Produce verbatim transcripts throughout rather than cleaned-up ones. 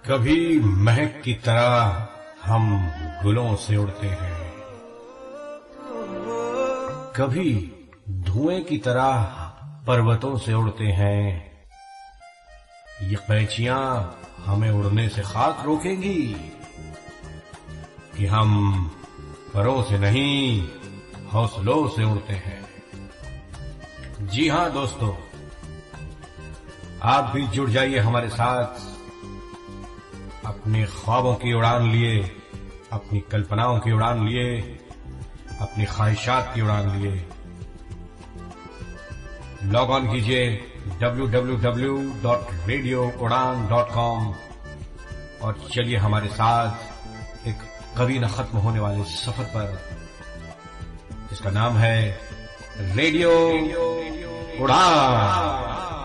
कभी महक की तरह हम गुलों से उड़ते हैं, कभी धुएं की तरह पर्वतों से उड़ते हैं। ये कैचियां हमें उड़ने से खाक रोकेंगी कि हम परों से नहीं हौसलों से उड़ते हैं। जी हां दोस्तों, आप भी जुड़ जाइए हमारे साथ। अपने ख्वाबों की उड़ान लिए, अपनी कल्पनाओं की उड़ान लिए, अपनी ख्वाहिशात की उड़ान लिए। लॉग ऑन कीजिए W W W dot radio Udaan dot com और चलिए हमारे साथ एक कभी न खत्म होने वाले सफर पर, जिसका नाम है रेडियो उड़ान।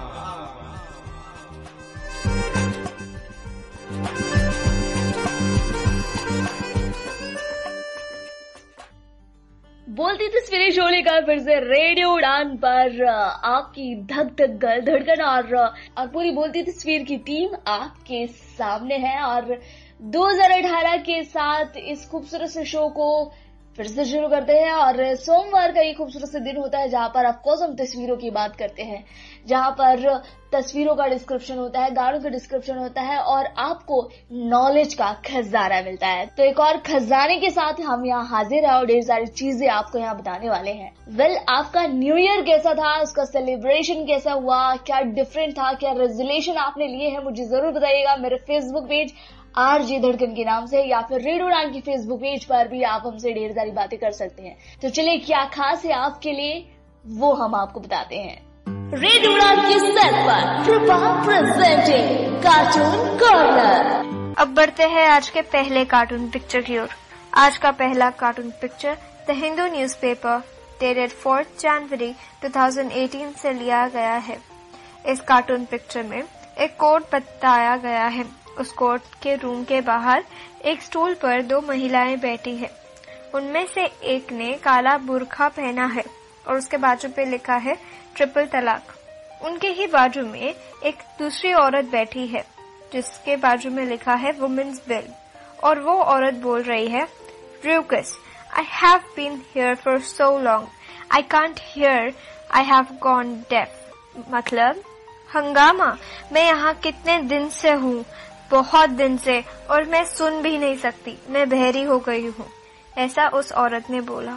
बोलती तस्वीरें शो लेकर फिर से रेडियो उड़ान पर आपकी धक धक गल धड़कन और और पूरी बोलती तस्वीर की टीम आपके सामने है। और दो हज़ार अठारह के साथ इस खूबसूरत से शो को फिर से शुरू करते हैं। और सोमवार का ये खूबसूरत से दिन होता है जहां पर ऑफकोर्स हम तस्वीरों की बात करते हैं, जहां पर तस्वीरों का डिस्क्रिप्शन होता है, गानों का डिस्क्रिप्शन होता है और आपको नॉलेज का खजाना मिलता है। तो एक और खजाने के साथ हम यहाँ हाजिर है और ढेर सारी चीजें आपको यहाँ बताने वाले हैं। वेल well, आपका न्यू ईयर कैसा था, उसका सेलिब्रेशन कैसा हुआ, क्या डिफरेंट था, क्या रेजोल्यूशन आपने लिए हैं, मुझे जरूर बताइएगा। मेरे फेसबुक पेज आर जे धड़कन के नाम से या फिर रेडियो उड़ान की फेसबुक पेज पर भी आप हमसे ढेर सारी बातें कर सकते हैं। तो चलिए, क्या खास है आपके लिए वो हम आपको बताते हैं। रेडियो उड़ान की सेट पर कृपा प्रेजेंटिंग कार्टून कॉर्नर। अब बढ़ते हैं आज के पहले कार्टून पिक्चर की ओर। आज का पहला cartoon picture the Hindu newspaper dated fourth जनवरी दो हज़ार अठारह से लिया गया है। इस कार्टून पिक्चर में एक कोर्ट बताया गया है। उस कोर्ट के रूम के बाहर एक स्टूल पर दो महिलाएं बैठी है। उनमें से एक ने काला बुर्खा पहना है और उसके बाजू पे लिखा है ट्रिपल तलाक। उनके ही बाजू में एक दूसरी औरत बैठी है जिसके बाजू में लिखा है वुमेन्स बिल, और वो औरत बोल रही है ruckus, I have been here for so long, I can't hear, I have gone deaf. मतलब हंगामा, मैं यहाँ कितने दिन से हूँ, बहुत दिन से, और मैं सुन भी नहीं सकती, मैं बहरी हो गई हूँ, ऐसा उस औरत ने बोला।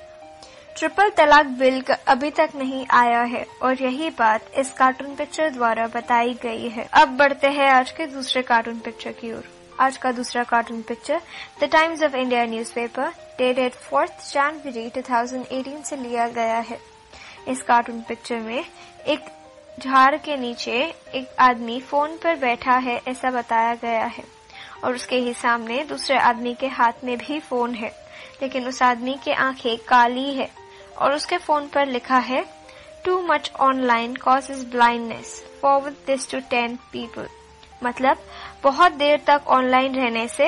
ट्रिपल तलाक बिल अभी तक नहीं आया है और यही बात इस कार्टून पिक्चर द्वारा बताई गई है। अब बढ़ते हैं आज के दूसरे कार्टून पिक्चर की ओर। आज का दूसरा cartoon picture the Times of India newspaper dated fourth जनवरी दो हज़ार अठारह से लिया गया है। इस कार्टून पिक्चर में एक झाड़ के नीचे एक आदमी फोन पर बैठा है ऐसा बताया गया है और उसके ही सामने दूसरे आदमी के हाथ में भी फोन है, लेकिन उस आदमी की आंखें काली है और उसके फोन पर लिखा है too much online causes blindness, forward this to ten people. मतलब बहुत देर तक ऑनलाइन रहने से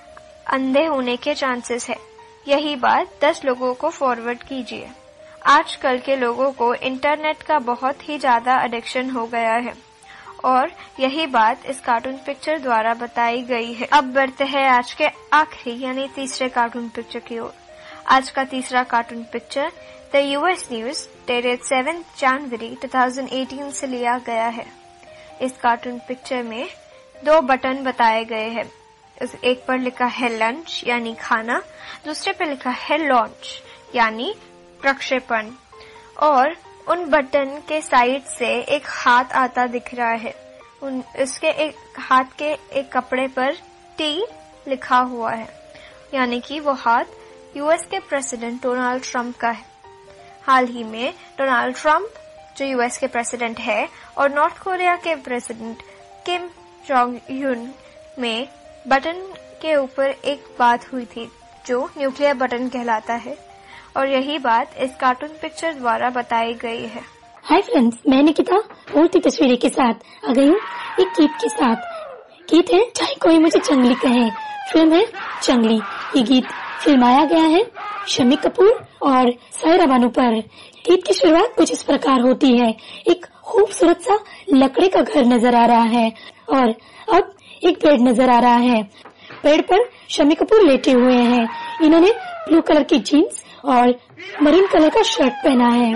अंधे होने के चांसेस है, यही बात दस लोगों को फॉरवर्ड कीजिए। आजकल के लोगों को इंटरनेट का बहुत ही ज्यादा एडिक्शन हो गया है और यही बात इस कार्टून पिक्चर द्वारा बताई गई है। अब बढ़ते हैं आज के आखिरी यानी तीसरे कार्टून पिक्चर की ओर। आज का तीसरा cartoon picture the US news dated seventh जनवरी दो हज़ार अठारह से लिया गया है। इस कार्टून पिक्चर में दो बटन बताए गए हैं। एक पर लिखा है लंच यानी खाना, दूसरे पर लिखा है लॉन्च यानी प्रक्षेपण, और उन बटन के साइड से एक हाथ आता दिख रहा है। उन इसके एक हाथ के एक कपड़े पर टी लिखा हुआ है, यानी कि वो हाथ यूएस के प्रेसिडेंट डोनाल्ड ट्रंप का है। हाल ही में डोनाल्ड ट्रंप जो यूएस के प्रेसिडेंट है और नॉर्थ कोरिया के प्रेसिडेंट किम जोंग यून में बटन के ऊपर एक बात हुई थी जो न्यूक्लियर बटन कहलाता है, और यही बात इस कार्टून पिक्चर द्वारा बताई गई है। हाय फ्रेंड्स, मैं निकिता बोलती तस्वीरें के साथ आ गई हूँ एक गीत के साथ। गीत है चाहे कोई मुझे जंगली कहे, फिल्म है जंगली। ये गीत फिल्माया गया है शम्मी कपूर और सायरा बानू पर। गीत की शुरुआत कुछ इस प्रकार होती है। एक खूबसूरत सा लकड़ी का घर नजर आ रहा है और अब एक बेड नजर आ रहा है। बेड पर शम्मी कपूर लेटे हुए हैं। इन्होंने ब्लू कलर की जीन्स और मरीन कलर का शर्ट पहना है।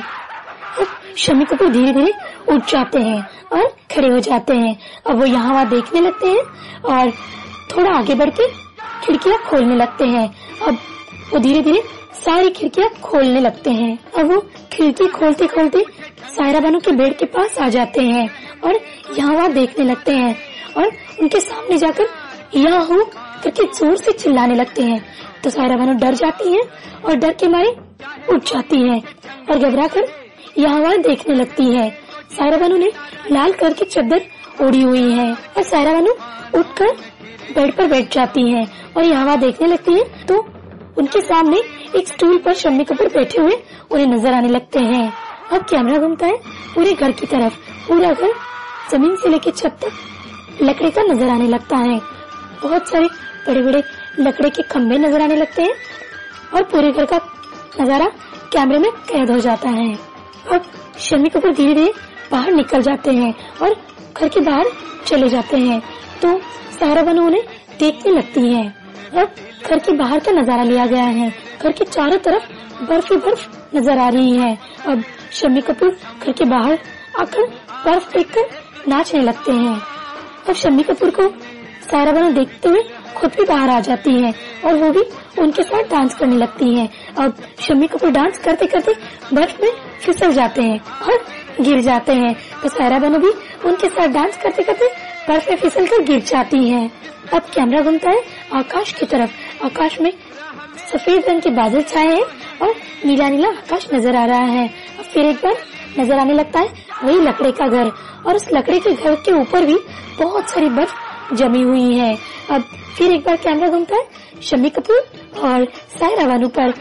अब शम्मी कपूर धीरे धीरे उठ जाते हैं और खड़े हो जाते हैं। अब वो यहाँ वहाँ देखने लगते हैं और थोड़ा आगे बढ़ के खिड़कियाँ खोलने लगते हैं। अब वो धीरे धीरे सारी खिड़कियाँ खोलने लगते हैं। अब वो खिड़की खोलते खोलते सायरा बानो के बेड के पास आ जाते हैं और यहाँ वहाँ देखने लगते हैं और उनके सामने जाकर यहाँ हो करके जोर से चिल्लाने लगते हैं। तो सायरा बानो डर जाती हैं और डर के मारे उठ जाती हैं और घबरा कर यहाँ वहाँ देखने लगती है। सायरा बानो ने लाल कलर की चादर ओढ़ी हुई है और सायरा बानो उठकर बेड पर बैठ जाती हैं और यहाँ वहाँ देखने लगती हैं। तो उनके सामने एक स्टूल पर शम्मी कपूर बैठे हुए उन्हें नजर आने लगते हैं। अब कैमरा घूमता है पूरे घर की तरफ। पूरा घर जमीन से लेकर छत तक लकड़ी का नजर आने लगता है। बहुत सारे बड़े बड़े लकड़ी के खम्भे नजर आने लगते हैं और पूरे घर का नजारा कैमरे में कैद हो जाता है। अब शम्मी कपूर धीरे धीरे बाहर निकल जाते हैं और घर के बाहर चले जाते हैं। तो सायरा बानो उन्हें देखने लगती है। अब घर के बाहर का नजारा लिया गया है। घर के चारों तरफ बर्फ ही बर्फ नजर आ रही है। अब शम्मी कपूर घर के बाहर आकर बर्फ देखकर नाचने लगते हैं। अब शम्मी कपूर को सायरा बानो देखते हुए खुद भी बाहर आ जाती है और वो भी उनके साथ डांस करने लगती है। अब शम्मी कपूर डांस करते करते बर्फ में फिसल जाते हैं और गिर जाते हैं। तो सायरा बानो भी उनके साथ डांस करते करते बर्फ में फिसल कर गिर जाती है। अब कैमरा घूमता है आकाश की तरफ। आकाश में सफेद रंग के बादल छाए हैं और नीला नीला आकाश नजर आ रहा है। अब फिर एक बार नजर आने लगता है वही लकड़ी का घर और उस लकड़ी के घर के ऊपर भी बहुत सारी बर्फ जमी हुई है। अब फिर एक बार कैमरा घूमता है शम्मी कपूर और सायरा बानो पर।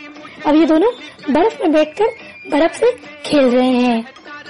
अब ये दोनों बर्फ में बैठकर बर्फ से खेल रहे हैं।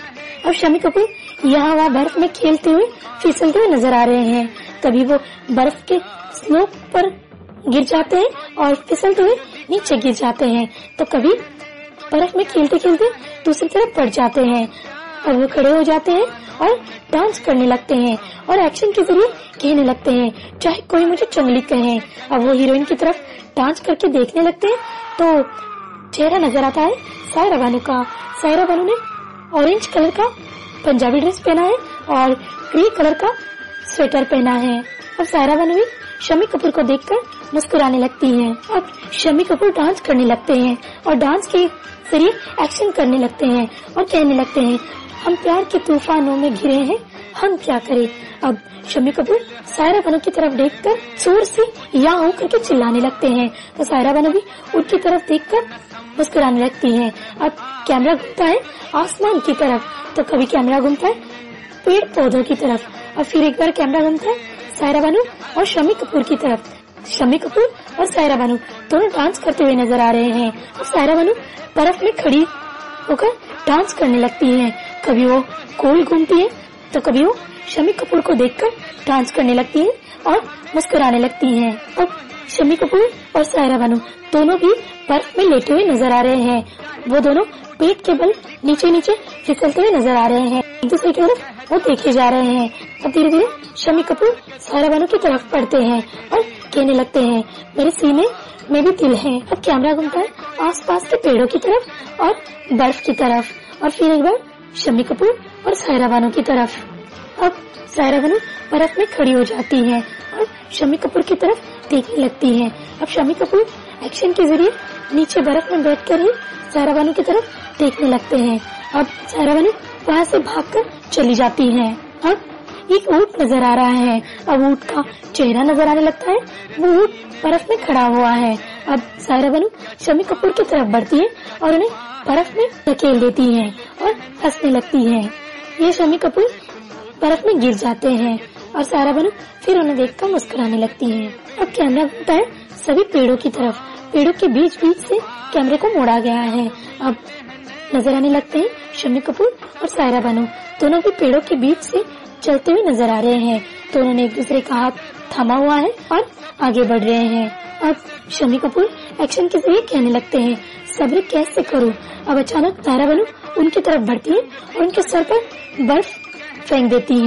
अब शम्मी कपूर यहाँ वहाँ बर्फ में खेलते हुए फिसलते हुए नजर आ रहे हैं। कभी वो बर्फ के स्लोप पर गिर जाते हैं और फिसलते हुए नीचे गिर जाते हैं, तो कभी बर्फ में खेलते खेलते दूसरी तरफ पड़ जाते हैं। और वो खड़े हो जाते हैं और डांस करने लगते हैं और एक्शन के जरिए कहने लगते हैं, चाहे कोई मुझे चंगली कहे। अब वो हीरोइन की तरफ डांस करके देखने लगते हैं तो चेहरा नजर आता है सायरा बानो का। सायरा बानो ने ऑरेंज कलर का पंजाबी ड्रेस पहना है और ग्रे कलर का स्वेटर पहना है। अब सायरा बानो भी शम्मी कपूर को देखकर मुस्कुराने लगती हैं। अब शम्मी कपूर डांस करने लगते हैं और डांस के जरिए एक्शन करने लगते हैं और कहने लगते हैं, हम प्यार के तूफानों में घिरे हैं, हम क्या करें। अब शम्मी कपूर सायरा बानो की तरफ देखकर जोर से या हो करके चिल्लाने लगते हैं। तो सायरा बानो भी उनकी तरफ देखकर मुस्कुराने लगती हैं। अब कैमरा घूमता है आसमान की तरफ, तो कभी कैमरा घूमता है पेड़ पौधों की तरफ। और फिर एक बार कैमरा घूमता है सायरा बानो और शम्मी कपूर की तरफ। शम्मी कपूर और सायरा बानो दोनों डांस करते हुए नजर आ रहे हैं और सायरा बानो बर्फ में खड़ी होकर डांस करने लगती हैं। कभी वो गोल घूमती है तो कभी वो शम्मी कपूर को देखकर डांस करने लगती है और मुस्कुराने लगती हैं। अब शम्मी कपूर और सायरा बानो दोनों भी बर्फ में लेटे हुए नजर आ रहे हैं। वो दोनों पेट के बल नीचे नीचे फिसलते हुए नजर आ रहे हैं। एक दूसरे की तरफ वो देखे जा रहे हैं। अब धीरे धीरे शम्मी कपूर सायरा बानो की तरफ पढ़ते हैं और कहने लगते हैं, मेरे सीने में भी दिल है। अब कैमरा घूमता है आसपास के पेड़ों की तरफ और बर्फ की तरफ और फिर एक बार शम्मी कपूर और सायरा बानो की तरफ। अब सायरा बानो बर्फ में खड़ी हो जाती है और शम्मी कपूर की तरफ देखने लगती है। अब शम्मी कपूर एक्शन के जरिए नीचे बर्फ में बैठकर ही सायरा बानो की तरफ देखने लगते हैं। अब सायरा बानो वहाँ से भागकर चली जाती है। अब एक ऊंट नजर आ रहा है। अब ऊंट का चेहरा नजर आने लगता है। वो ऊंट बर्फ में खड़ा हुआ है। अब सायरा बानो शम्मी कपूर की तरफ बढ़ती है और उन्हें बर्फ में धकेल देती है और हंसने लगती है। ये शम्मी कपूर बर्फ में गिर जाते हैं और सायरा बानो फिर उन्हें देखकर मुस्कुराने लगती है। अब कैमरा घूमता है सभी पेड़ों की तरफ। पेड़ों के बीच बीच से कैमरे को मोड़ा गया है। अब नजर आने लगते हैं शम्मी कपूर और सायरा बानो दोनों भी पेड़ों के बीच से चलते हुए नजर आ रहे हैं। दोनों ने एक दूसरे का हाथ थामा हुआ है और आगे बढ़ रहे हैं। अब शम्मी कपूर एक्शन के जरिए कहने लगते हैं, सब्र कैसे करूं। अब अचानक सायरा बानो उनकी तरफ बढ़ती है और उनके सर पर बर्फ फेंक देती है।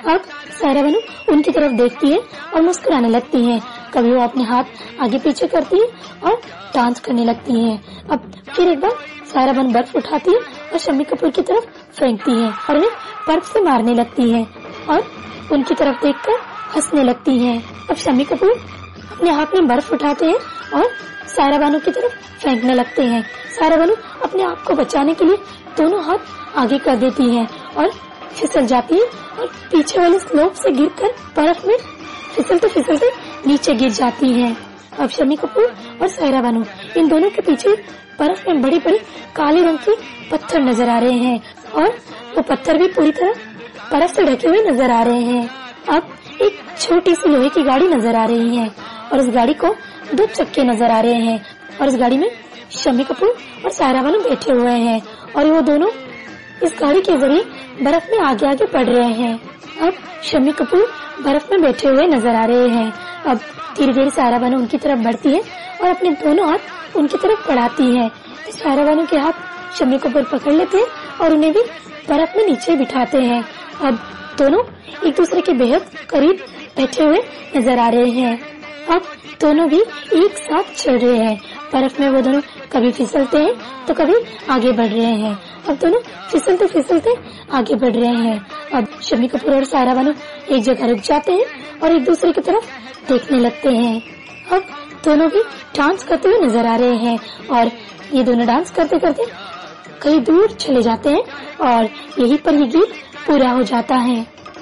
अब सायरा बानू उनकी तरफ देखती है और मुस्कुराने लगती है। कभी वो अपने हाथ आगे पीछे करती है और डांस करने लगती है। अब फिर एक बार सायरा बानू बर्फ उठाती है और शम्मी कपूर की तरफ फेंकती है और उन्हें बर्फ से मारने लगती है और उनकी तरफ देखकर हंसने लगती है। अब शम्मी कपूर अपने हाथ में बर्फ उठाते हैं और सायरा बानू की तरफ फेंकने लगते हैं। सायरा बानू अपने आप को बचाने के लिए दोनों हाथ आगे कर देती है और फिसल जाती है और पीछे वाले स्लोप से गिरकर बर्फ में फिसलते फिसलते नीचे गिर जाती है। अब शम्मी कपूर और सायरा बानू इन दोनों के पीछे बर्फ में बड़े बड़े काले रंग के पत्थर नजर आ रहे हैं और वो पत्थर भी पूरी तरह बर्फ से ढके हुए नजर आ रहे हैं। अब एक छोटी सी लोहे की गाड़ी नजर आ रही है और इस गाड़ी को दो चक्के नजर आ रहे हैं और इस गाड़ी में शम्मी कपूर और सायरा बानू बैठे हुए हैं और वो दोनों इस गाड़ी के जरिए बर्फ में आगे आगे बढ़ रहे हैं। अब शम्मी कपूर बर्फ में बैठे हुए नजर आ रहे हैं। अब धीरे धीरे सायरा बानू उनकी तरफ बढ़ती है और अपने दोनों हाथ उनकी तरफ बढ़ाती है। सायरा बानू के हाथ शम्मी कपूर पकड़ लेते हैं और उन्हें भी बर्फ में नीचे बिठाते हैं। अब दोनों एक दूसरे के बेहद करीब बैठे हुए नजर आ रहे हैं। अब दोनों भी एक साथ चल रहे हैं। बर्फ में वो दोनों कभी फिसलते हैं तो कभी आगे बढ़ रहे हैं। अब दोनों फिसलते फिसलते आगे बढ़ रहे हैं। अब शम्मी कपूर और सायरा बानू एक जगह रुक जाते हैं और एक दूसरे की तरफ देखने लगते हैं। अब दोनों भी डांस करते हुए नजर आ रहे हैं और ये दोनों डांस करते करते कहीं दूर चले जाते हैं और यहीं पर ये गीत पूरा हो जाता है।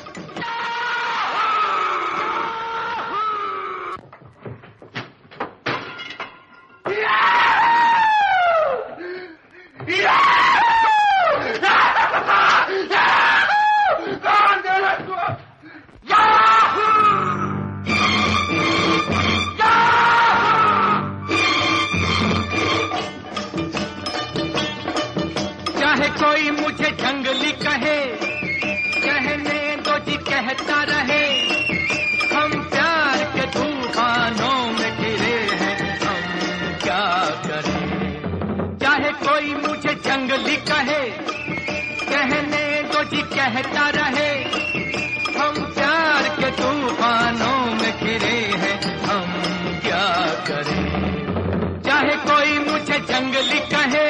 चाहे कोई मुझे जंगली कहे, कहने दो जी कहता रहे, हम प्यार के तूफानों में गिरे हैं, हम क्या करें। चाहे कोई मुझे जंगली कहे, कहने दो जी कहता रहे, हम प्यार के तूफानों में गिरे हैं, हम क्या करें। चाहे कोई मुझे जंगली कहे,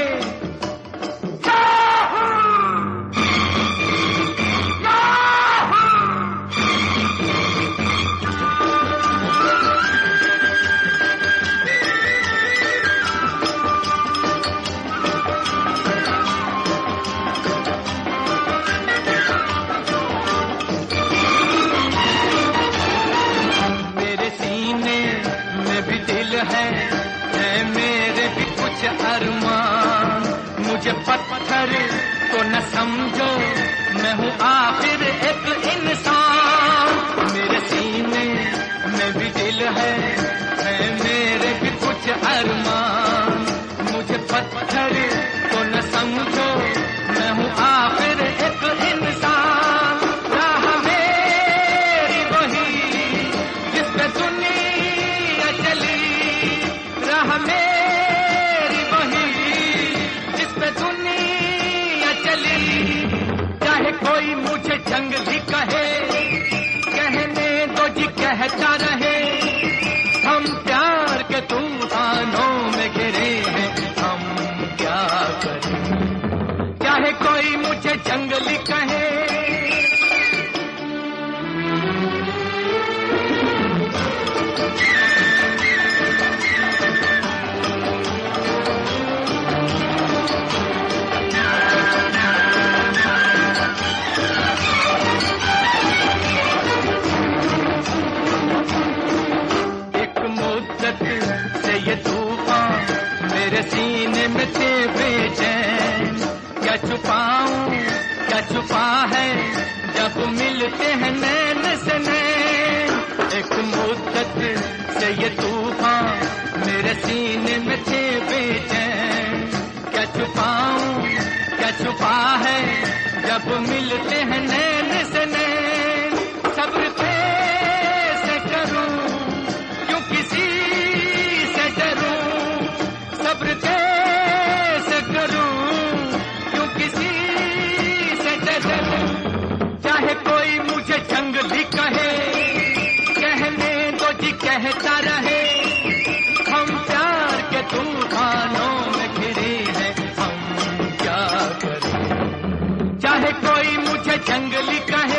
है, है मेरे भी कुछ अरमान, मुझे पत्थर को न समझो, मैं हूँ आखिर एक इंसान। मेरे सीने में भी दिल है, है मेरे भी कुछ अरमान, मुझे पत्थर को न समझो, मैं हूँ आखिर एक इंसान। राह मेरी वही जिस पे दुनिया चली, मेरी वही जिस पे दुनिया चली। चाहे कोई मुझे जंगली कहे, कहने दो जी कहता रहे, हम प्यार के तूफानों में गिरे हैं, हम क्या करें। चाहे कोई मुझे जंगली कहे, से ये तूफान मेरे सीने में थे बेचैन। क्या छुपाऊं क्या छुपा है जब मिलते हैं नैन से नैन। एक मुद्दत से ये तूफान मेरे सीने में थे बेचैन। क्या छुपाऊं क्या छुपा है जब मिलते हैं नैन से नैन। सब्र कैसे करूं क्यों किसी से डरूं, सब्र कैसे करूं क्यों किसी से डरूं। चाहे कोई मुझे जंगली कहे, कहने दो जी कहता रहे, हम प्यार के तूफानों में घिरे हैं, हम क्या करें। चाहे कोई मुझे जंगली कहे,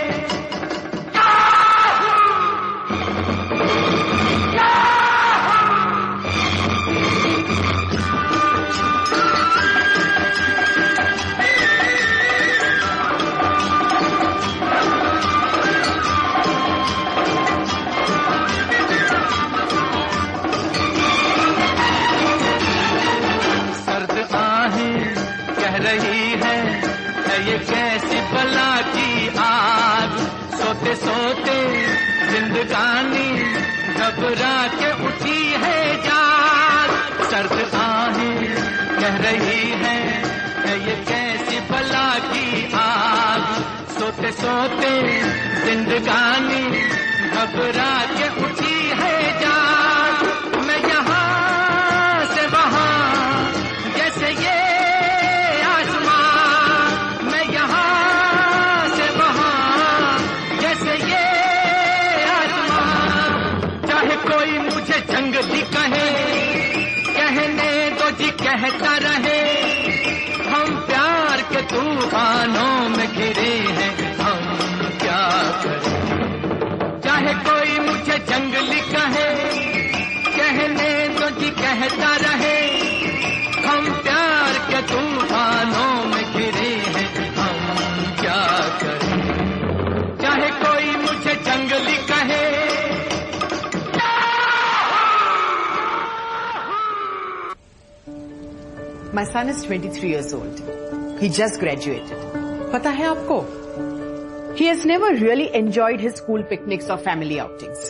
सोते जिंदगानी घबरा के उठी है जाग, सर्द आहें कह रही है ये कैसी बला की आग, सोते सोते जिंदगानी घबरा के उठी है जाग। मैं यहाँ से वहाँ जैसे ये आसमां, मैं यहाँ से वहाँ जैसे ये आसमां, चाहे कोई मुझे जंगली कहे, कहने दो जी कहता रहे, हम प्यार के तूफानों में घिरे हैं, हम क्या करें। चाहे कोई मुझे जंगली कहे, कहने दो जी कहता रहे, हम प्यार के तूफानों में घिरे हैं, हम क्या करें। चाहे कोई मुझे जंगली कहे। My son is twenty-three years old. He just graduated. पता है आपको? He has never really enjoyed his school picnics or family outings.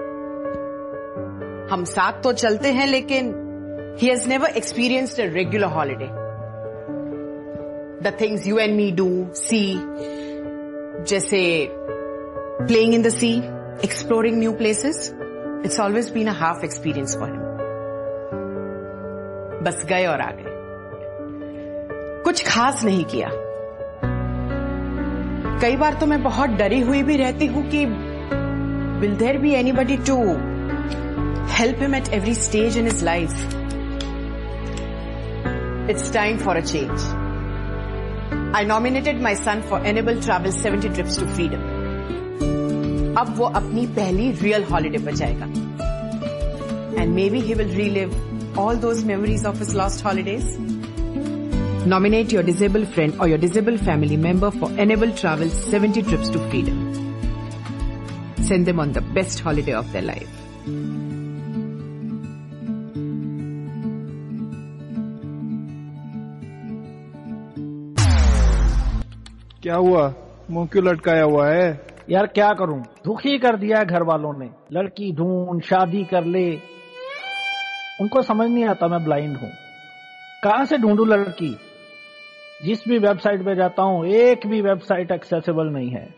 हम साथ तो चलते हैं लेकिन he has never experienced a regular holiday. The things you and me do, see, जैसे playing in the sea, exploring new places, it's always been a half experience for him. बस गए और आ गए, कुछ खास नहीं किया। कई बार तो मैं बहुत डरी हुई भी रहती हूँ कि will there be anybody to help him at every stage in his life. It's time for a change. I nominated my son for Enable Travel seventy trips to freedom. अब वो अपनी पहली real holiday पर जाएगा. And maybe he will relive all those memories of his lost holidays. Nominate your disabled friend or your disabled family member for Enable Travel seventy trips to freedom. Send them on the best holiday of their life. क्या हुआ? मुंह क्यों लटकाया हुआ है? यार क्या करूं, दुखी कर दिया घर वालों ने। लड़की ढूंढ, शादी कर ले, उनको समझ नहीं आता मैं ब्लाइंड हूं। कहां से ढूंढूं लड़की? जिस भी वेबसाइट पे जाता हूं एक भी वेबसाइट एक्सेसिबल नहीं है।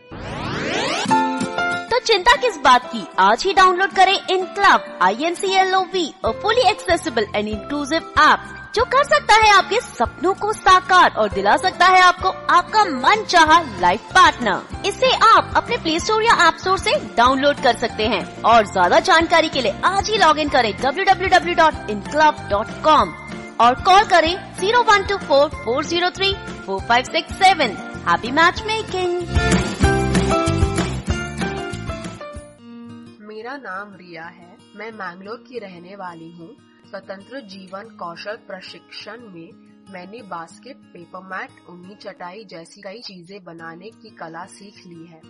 तो चिंता किस बात की, आज ही डाउनलोड करें Inclov I N C L O V, a fully accessible and inclusive app जो कर सकता है आपके सपनों को साकार और दिला सकता है आपको आपका मनचाहा लाइफ पार्टनर। इसे आप अपने प्ले स्टोर या ऐप स्टोर से डाउनलोड कर सकते हैं और ज्यादा जानकारी के लिए आज ही लॉग इन करें W W W dot Inclov dot com और कॉल करें zero one two four four zero three four five six seven. Happy match making. मेरा नाम रिया है, मैं मैंगलोर की रहने वाली हूँ। स्वतंत्र जीवन कौशल प्रशिक्षण में मैंने बास्केट, पेपर मैट, ऊनी चटाई जैसी कई चीजें बनाने की कला सीख ली है।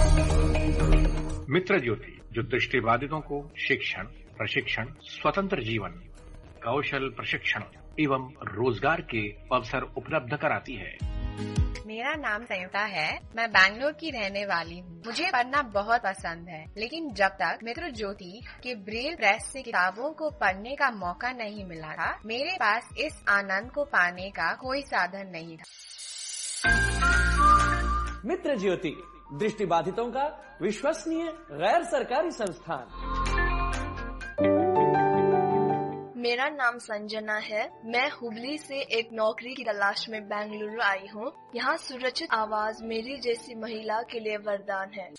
मित्र ज्योति जो दृष्टिबाधितों को शिक्षण, प्रशिक्षण, स्वतंत्र जीवन कौशल प्रशिक्षण एवं रोजगार के अवसर उपलब्ध कराती है। मेरा नाम संयुक्ता है, मैं बैंगलोर की रहने वाली हूँ। मुझे पढ़ना बहुत पसंद है, लेकिन जब तक मित्र ज्योति के ब्रेल प्रेस से किताबों को पढ़ने का मौका नहीं मिला था, मेरे पास इस आनंद को पाने का कोई साधन नहीं था। मित्र ज्योति दृष्टिबाधितों का विश्वसनीय गैर सरकारी संस्थान। मेरा नाम संजना है। मैं हुबली से एक नौकरी की तलाश में बेंगलुरु आई हूँ। यहाँ सुरक्षित आवाज मेरी जैसी महिला के लिए वरदान है।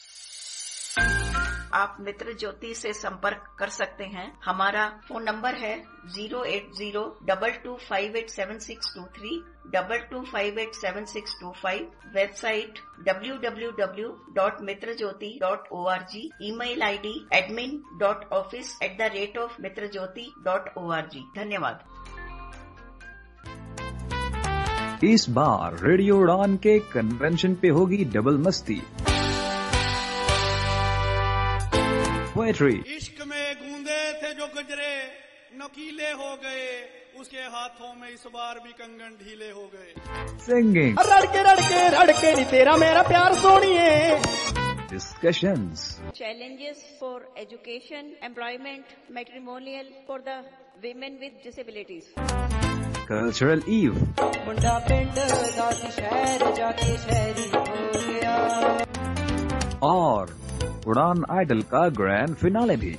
आप मित्र ज्योति से संपर्क कर सकते हैं। हमारा फोन नंबर है zero eight zero double two five eight seven six two three double two five eight seven six two five. Website W W W dot Mitra Jyoti dot O R G. Email ID admin dot office at the rate of Mitra Jyoti dot O R G. धन्यवाद। इस बार radio Udaan के convention पे होगी double मस्ती। Poetry, इश्क में गूंदे थे जो गजरे नकीले हो गए, उसके हाथों में इस बार भी कंगन ढीले हो गए। सिंगिंग, रड़के रड़के रड़के नी तेरा मेरा प्यार सोनिए। Discussions, challenges for education, employment, matrimonial for the women with disabilities. Cultural eve, मुंडा पिंड जाके शहर जाके शहरी हो गया, और उड़ान आइडल का ग्रैंड फिनाले भी।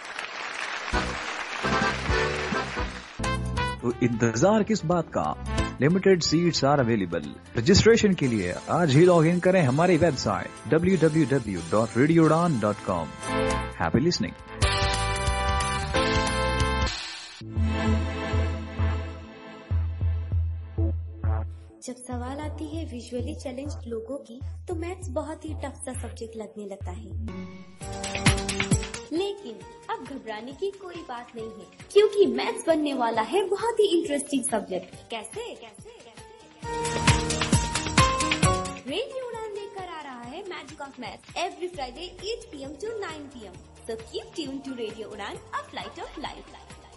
तो इंतजार किस बात का? Limited seats are available. Registration के लिए आज ही लॉग इन करें हमारी website W W W dot radio Udaan dot com. Happy listening. जब सवाल आती है विजुअली चैलेंज्ड लोगों की, तो मैथ्स बहुत ही टफ सा सब्जेक्ट लगने लगता है। लेकिन अब घबराने की कोई बात नहीं है, क्योंकि मैथ्स बनने वाला है बहुत ही इंटरेस्टिंग सब्जेक्ट। कैसे कैसे कैसे रेडियो उड़ान लेकर आ रहा है magic of maths every Friday eight P M to nine P M. So keep tuned to Radio Udaan, a flight of life.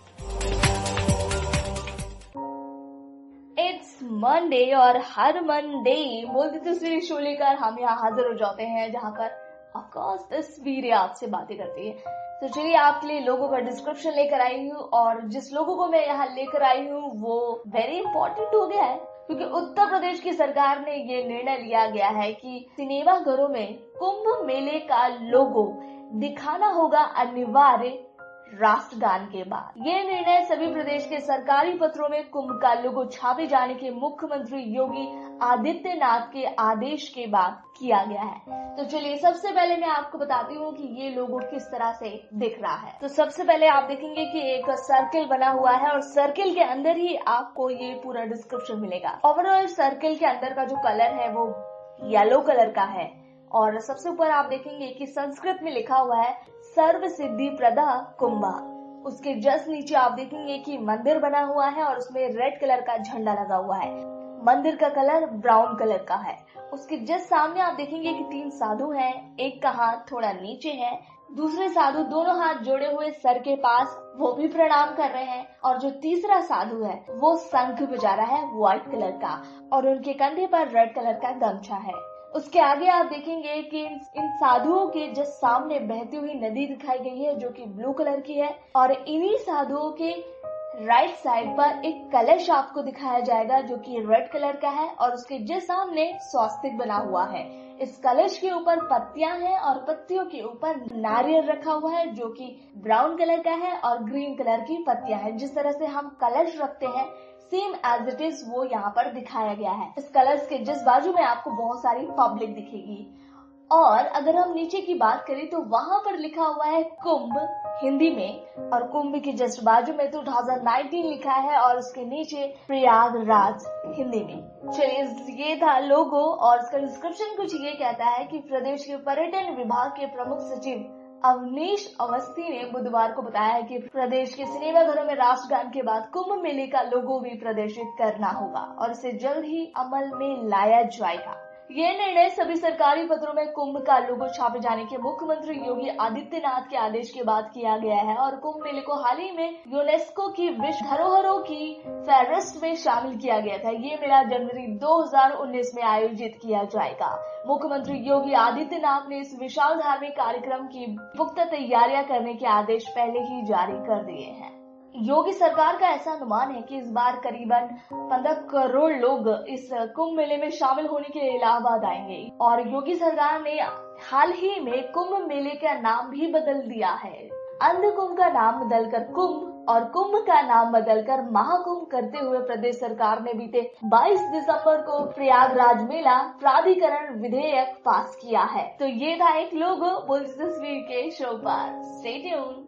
It's Monday और हर मंडे बोलती तस्वीरें शो लेकर हम यहाँ हाजिर हो जाते हैं, जहाँ पर ऑफकोर्स तस्वीरें आपसे बातें करती है। तो चलिए आपके लिए लोगों का डिस्क्रिप्शन लेकर आई हूँ, और जिस लोगों को मैं यहाँ लेकर आई हूँ वो वेरी इंपॉर्टेंट हो गया है, क्योंकि उत्तर प्रदेश की सरकार ने ये निर्णय लिया गया है कि सिनेमा घरों में कुंभ मेले का लोगो दिखाना होगा अनिवार्य राष्ट्रगान के बाद। ये निर्णय सभी प्रदेश के सरकारी पत्रों में कुंभ का लोगो छापे जाने के मुख्यमंत्री योगी आदित्यनाथ के आदेश के बाद किया गया है। तो चलिए सबसे पहले मैं आपको बताती हूँ कि ये लोगो किस तरह से दिख रहा है। तो सबसे पहले आप देखेंगे कि एक सर्किल बना हुआ है, और सर्किल के अंदर ही आपको ये पूरा डिस्क्रिप्शन मिलेगा। ओवरऑल सर्किल के अंदर का जो कलर है वो येलो कलर का है, और सबसे ऊपर आप देखेंगे कि संस्कृत में लिखा हुआ है सर्व सिद्धि प्रदा कुंभा। उसके जस्ट नीचे आप देखेंगे कि मंदिर बना हुआ है और उसमें रेड कलर का झंडा लगा हुआ है। मंदिर का कलर ब्राउन कलर का है। उसके जस्ट सामने आप देखेंगे कि तीन साधु हैं, एक का हाथ थोड़ा नीचे है, दूसरे साधु दोनों हाथ जोड़े हुए सर के पास वो भी प्रणाम कर रहे हैं, और जो तीसरा साधु है वो शंख बजा रहा है व्हाइट कलर का, और उनके कंधे पर रेड कलर का गमछा है। उसके आगे आप देखेंगे कि इन साधुओं के जस्ट सामने बहती हुई नदी दिखाई गई है जो कि ब्लू कलर की है, और इन्हीं साधुओं के राइट साइड पर एक कलश आपको दिखाया जाएगा जो कि रेड कलर का है, और उसके जस्ट सामने स्वास्तिक बना हुआ है। इस कलश के ऊपर पत्तियां हैं, और पत्तियों के ऊपर नारियल रखा हुआ है जो कि ब्राउन कलर का है, और ग्रीन कलर की पत्तियां हैं। जिस तरह से हम कलश रखते हैं सेम एज इट इज वो यहाँ पर दिखाया गया है। इस कलश के जिस बाजू में आपको बहुत सारी पब्लिक दिखेगी, और अगर हम नीचे की बात करें तो वहाँ पर लिखा हुआ है कुंभ हिंदी में, और कुंभ के जस्ट बाजू में दो हज़ार उन्नीस लिखा है, और उसके नीचे प्रयागराज हिंदी में। चलिए ये था लोगो, और इसका डिस्क्रिप्शन कुछ ये कहता है कि प्रदेश के पर्यटन विभाग के प्रमुख सचिव अवनीश अवस्थी ने बुधवार को बताया कि प्रदेश के सिनेमा घरों में राष्ट्रगान के बाद कुंभ मेले का लोगो भी प्रदर्शित करना होगा, और इसे जल्द ही अमल में लाया जाएगा। ये निर्णय सभी सरकारी पत्रों में कुंभ का लोगो छापे जाने के मुख्यमंत्री योगी आदित्यनाथ के आदेश के बाद किया गया है, और कुंभ मेले को हाल ही में यूनेस्को की विश्व धरोहरों की फहरिस्त में शामिल किया गया था। ये मेला जनवरी दो हज़ार उन्नीस में आयोजित किया जाएगा। मुख्यमंत्री योगी आदित्यनाथ ने इस विशाल धार्मिक कार्यक्रम की पुख्ता तैयारियां करने के आदेश पहले ही जारी कर दिए हैं। योगी सरकार का ऐसा अनुमान है कि इस बार करीबन पंद्रह करोड़ लोग इस कुंभ मेले में शामिल होने के लिए इलाहाबाद आएंगे, और योगी सरकार ने हाल ही में कुंभ मेले का नाम भी बदल दिया है। अंधकुंभ का नाम बदलकर कुंभ और कुंभ का नाम बदलकर महाकुंभ करते हुए प्रदेश सरकार ने बीते बाईस दिसंबर को प्रयागराज मेला प्राधिकरण विधेयक पास किया है। तो ये था एक लोगो बोलती तस्वीर के शो पर। Stay tune.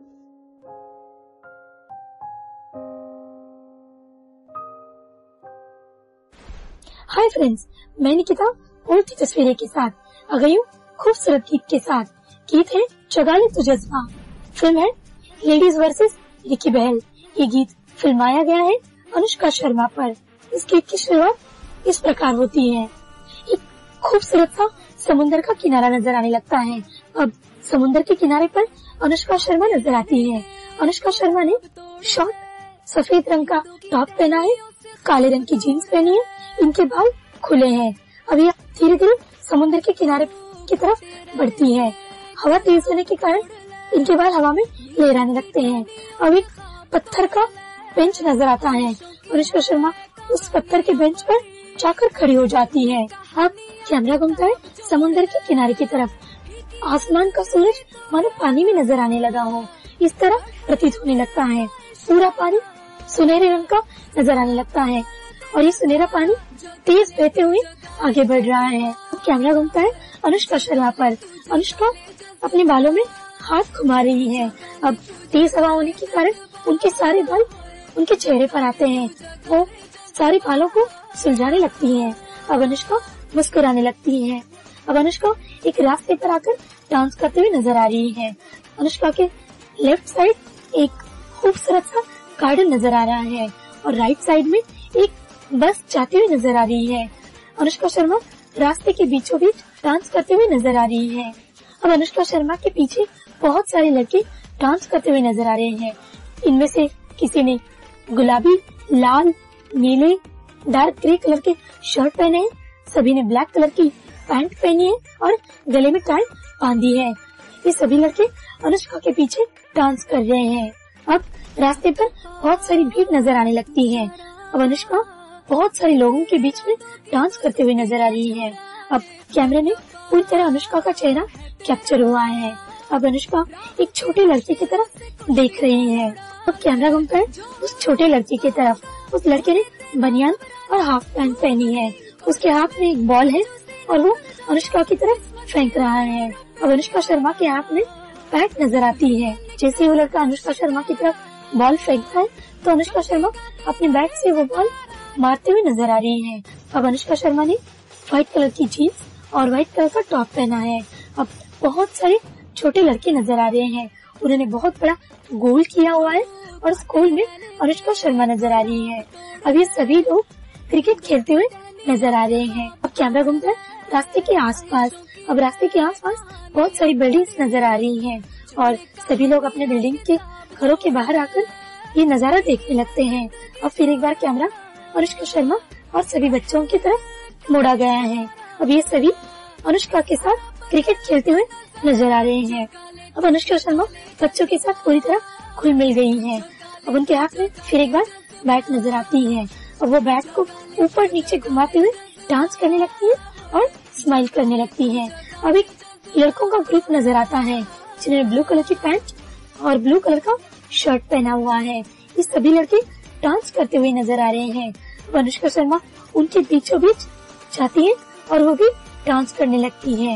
हाय फ्रेंड्स, मैं निकिता बोलती तस्वीरें के साथ आ गई हूँ खूबसूरत गीत के साथ। गीत है चगाले तो जज्बा, फिल्म है लेडीज वर्सेस रिकी बहल। ये गीत फिल्माया गया है अनुष्का शर्मा पर। इस गीत की शुरुआत इस प्रकार होती है। एक खूबसूरत सा समुद्र का किनारा नजर आने लगता है। अब समुद्र के किनारे पर अनुष्का शर्मा नजर आती है। अनुष्का शर्मा ने शॉर्ट सफेद रंग का टॉप पहना है, काले रंग की जीन्स पहनी है, इनके बाल खुले हैं। अब ये धीरे धीरे समुद्र के किनारे की तरफ बढ़ती है। हवा तेज होने के कारण इनके बाल हवा में लहराने लगते हैं। अब एक पत्थर का बेंच नजर आता है। अनुष्का शर्मा उस पत्थर के बेंच पर जाकर खड़ी हो जाती है। अब कैमरा घूमता है समुद्र के किनारे की तरफ। आसमान का सूरज मानो पानी में नजर आने लगा हो, इस तरह प्रतीत होने लगता है। पूरा पानी सुनहरे रंग का नजर आने लगता है और ये सुनहरा पानी तेज बहते हुए आगे बढ़ रहा है। कैमरा घूमता है अनुष्का शर्मा पर। अनुष्का अपने बालों में हाथ घुमा रही है। अब तेज हवा होने के कारण उनके सारे बाल उनके चेहरे पर आते हैं। वो सारे बालों को सुलझाने लगती है। अब अनुष्का मुस्कुराने लगती है। अब अनुष्का एक रास्ते पर आकर डांस करते हुए नजर आ रही है। अनुष्का के लेफ्ट साइड एक खूबसूरत सा गार्डन नजर आ रहा है और राइट साइड में एक बस जाती हुई नजर आ रही है। अनुष्का शर्मा रास्ते के बीचों बीच डांस करते हुए नजर आ रही है। अब अनुष्का शर्मा के पीछे बहुत सारे लड़के डांस करते हुए नजर आ रहे हैं। इनमें से किसी ने गुलाबी, लाल, नीले, डार्क ग्रे कलर के शर्ट पहने हैं, सभी ने ब्लैक कलर की पैंट पहनी है और गले में टाई बांधी है। ये सभी लड़के अनुष्का के पीछे डांस कर रहे हैं। अब रास्ते पर बहुत सारी भीड़ नजर आने लगती है। अब अनुष्का बहुत सारे लोगों के बीच में डांस करते हुए नजर आ रही है। अब कैमरे में पूरी तरह अनुष्का का चेहरा कैप्चर हुआ है। अब अनुष्का एक छोटे लड़के की तरफ देख रही है। अब कैमरा घूमता है उस छोटे लड़के की तरफ। उस लड़के ने बनियान और हाफ पैंट पहनी है। उसके हाथ में एक बॉल है और वो अनुष्का की तरफ फेंक रहा है। अब अनुष्का शर्मा के हाथ में बैट नजर आती है। जैसे वो लड़का अनुष्का शर्मा की तरफ बॉल फेंकता है तो अनुष्का शर्मा अपने बैट से वो बॉल मारते हुए नजर आ रही है। अब अनुष्का शर्मा ने व्हाइट कलर की जीन्स और व्हाइट कलर का टॉप पहना है। अब बहुत सारे छोटे लड़के नजर आ रहे हैं। उन्होंने बहुत बड़ा गोल किया हुआ है और उस गोल में अनुष्का शर्मा नजर आ रही है। अब ये सभी लोग क्रिकेट खेलते हुए नजर आ रहे हैं। अब कैमरा घूमता है रास्ते के आसपास। अब रास्ते के आसपास बहुत सारी बिल्डिंग्स नजर आ रही हैं और सभी लोग अपने बिल्डिंग के घरों के बाहर आकर ये नजारा देखने लगते हैं। अब फिर एक बार कैमरा अनुष्का शर्मा और सभी बच्चों की तरफ मोड़ा गया है। अब ये सभी अनुष्का के साथ क्रिकेट खेलते हुए नजर आ रहे हैं। अब अनुष्का शर्मा बच्चों के साथ पूरी तरह घुल मिल गई है। अब उनके हाथ में फिर एक बार बैट नजर आती है। अब वो बैट को ऊपर नीचे घुमाते हुए डांस करने लगती है और स्माइल करने लगती है। अब एक लड़कों का ग्रुप नजर आता है जिन्होंने ब्लू कलर की पैंट और ब्लू कलर का शर्ट पहना हुआ है। ये सभी लड़के डांस करते हुए नजर आ रहे हैं। अब अनुष्का शर्मा उनके बीचों बीच जाती है और वो भी डांस करने लगती है।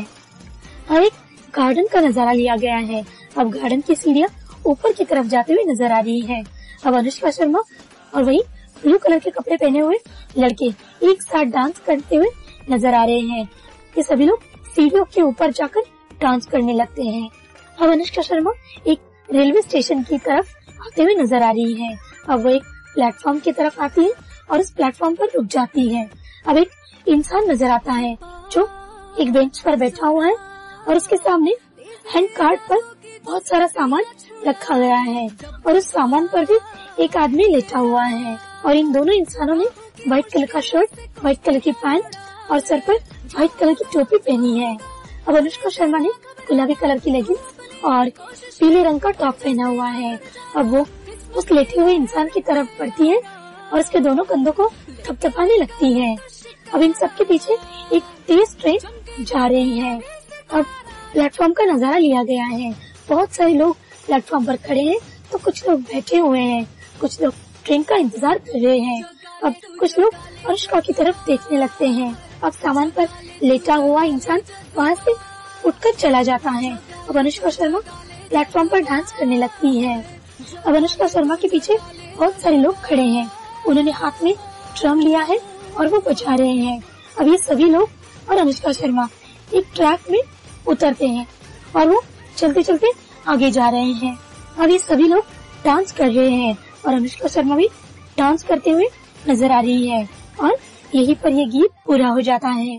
अब एक गार्डन का नजारा लिया गया है। अब गार्डन की सीढ़ियाँ ऊपर की तरफ जाते हुए नजर आ रही है। अब अनुष्का शर्मा और वही ब्लू कलर के कपड़े पहने हुए लड़के एक साथ डांस करते हुए नजर आ रहे हैं। ये सभी लोग सीढ़ियों के ऊपर जाकर डांस करने लगते हैं। अब अनुष्का शर्मा एक रेलवे स्टेशन की तरफ आते हुए नजर आ रही है। अब वो एक प्लेटफॉर्म की तरफ आती है और इस प्लेटफॉर्म पर रुक जाती है। अब एक इंसान नजर आता है जो एक बेंच पर बैठा हुआ है और उसके सामने हैंड कार्ट पर बहुत सारा सामान रखा गया है और उस सामान पर भी एक आदमी लेटा हुआ है। और इन दोनों इंसानों ने व्हाइट कलर का शर्ट, व्हाइट कलर की पैंट और सर पर व्हाइट कलर की टोपी पहनी है। अब अनुष्का शर्मा ने गुलाबी कलर की लेगिंग्स और पीले रंग का टॉप पहना हुआ है। अब वो उस लेटे हुए इंसान की तरफ बढ़ती है और उसके दोनों कंधों को थपथपाने लगती है। अब इन सब के पीछे एक तेज ट्रेन जा रही है। अब प्लेटफॉर्म का नजारा लिया गया है। बहुत सारे लोग प्लेटफॉर्म पर खड़े हैं तो कुछ लोग बैठे हुए हैं, कुछ लोग ट्रेन का इंतजार कर रहे हैं। अब कुछ लोग अनुष्का की तरफ देखने लगते हैं। अब सामान पर लेटा हुआ इंसान वहाँ से उठकर चला जाता है। अब अनुष्का शर्मा प्लेटफॉर्म पर डांस करने लगती है। अब अनुष्का शर्मा के पीछे बहुत सारे लोग खड़े हैं। उन्होंने हाथ में ड्रम लिया है और वो बजा रहे हैं। अब ये सभी लोग और अनुष्का शर्मा एक ट्रैक में उतरते हैं और वो चलते चलते आगे जा रहे हैं। अब ये सभी लोग डांस कर रहे हैं और अनुष्का शर्मा भी डांस करते हुए नजर आ रही है और यहीं पर ये गीत पूरा हो जाता है।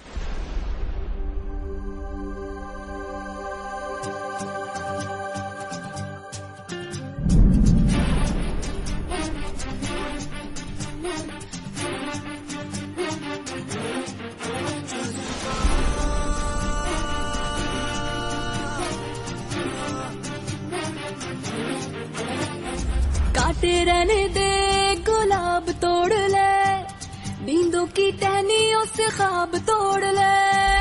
काटे रहने दे गुलाब तोड़ ले, नींदों की टहनियों से ख्वाब तोड़ ले।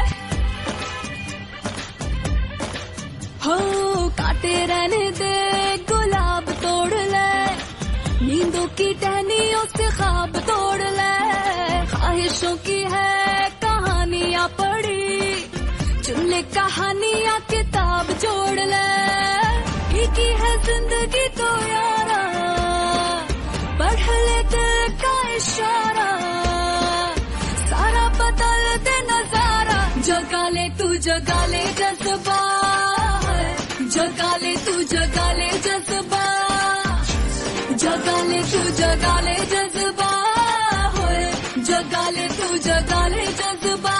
हो काटे रहने दे गुलाब तोड़ ले, नींदों की टहनियों से ख्वाब तोड़ ले। ख्वाहिशों की है कहानियाँ पढ़ी, चुन ले कहानियाँ किताब जोड़ ले। एक ही है जिंदगी तो यारा, पढ़ ले दिल का इशारा, सारा बदल दे नजारा। जगा ले तू जगा ले जज्बा, जगा ले तू जगा ले जज्बा, जगा ले तू जगा ले जज्बा, जगा ले तू जगा ले जज्बा।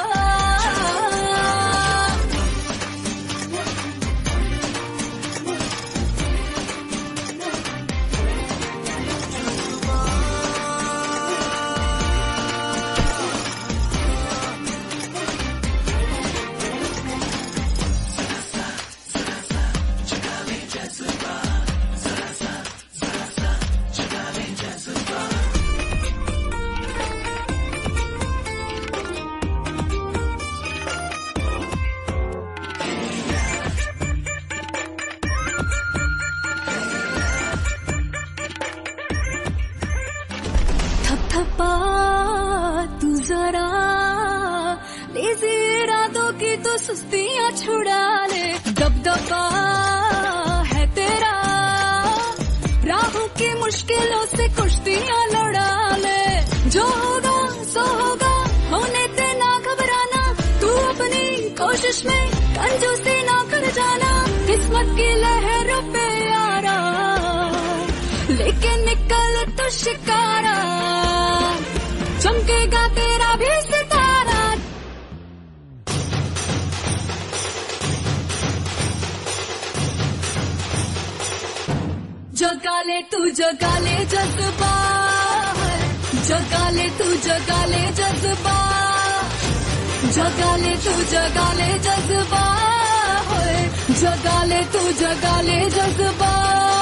सुस्तियाँ छुड़ा ले, दबदबा है तेरा, राहों की मुश्किलों से कुश्तियाँ लड़ा ले। जो होगा सो होगा, होने से ना घबराना, तू अपनी कोशिश में कंजूसी ना कर जाना। किस्मत की लहरों पे यारा, लेके निकल तो शिकारा, चमकेगा तेरा भी सितारा। जगा ले तू जगा ले जज्बा, जगा ले तू जगा ले जज्बा, जगा ले तू जगा ले जज्बा, जगा ले तू जगा ले जज्बा।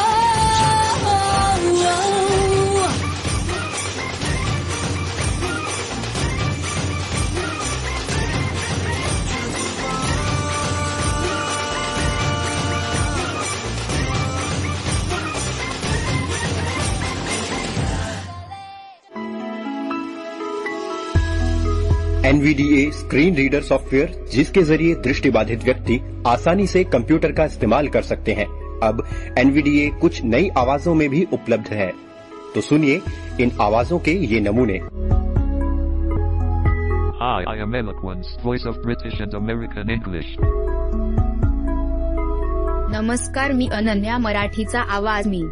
N V D A screen reader software, जिसके जरिए दृष्टिबाधित व्यक्ति आसानी से कंप्यूटर का इस्तेमाल कर सकते हैं, अब एन वी डी ए कुछ नई आवाजों में भी उपलब्ध है। तो सुनिए इन आवाजों के ये नमूने। Hi, I am Eloquence, voice of British and American English. नमस्कार, मी अनन्या, मराठीचा आवाज मी.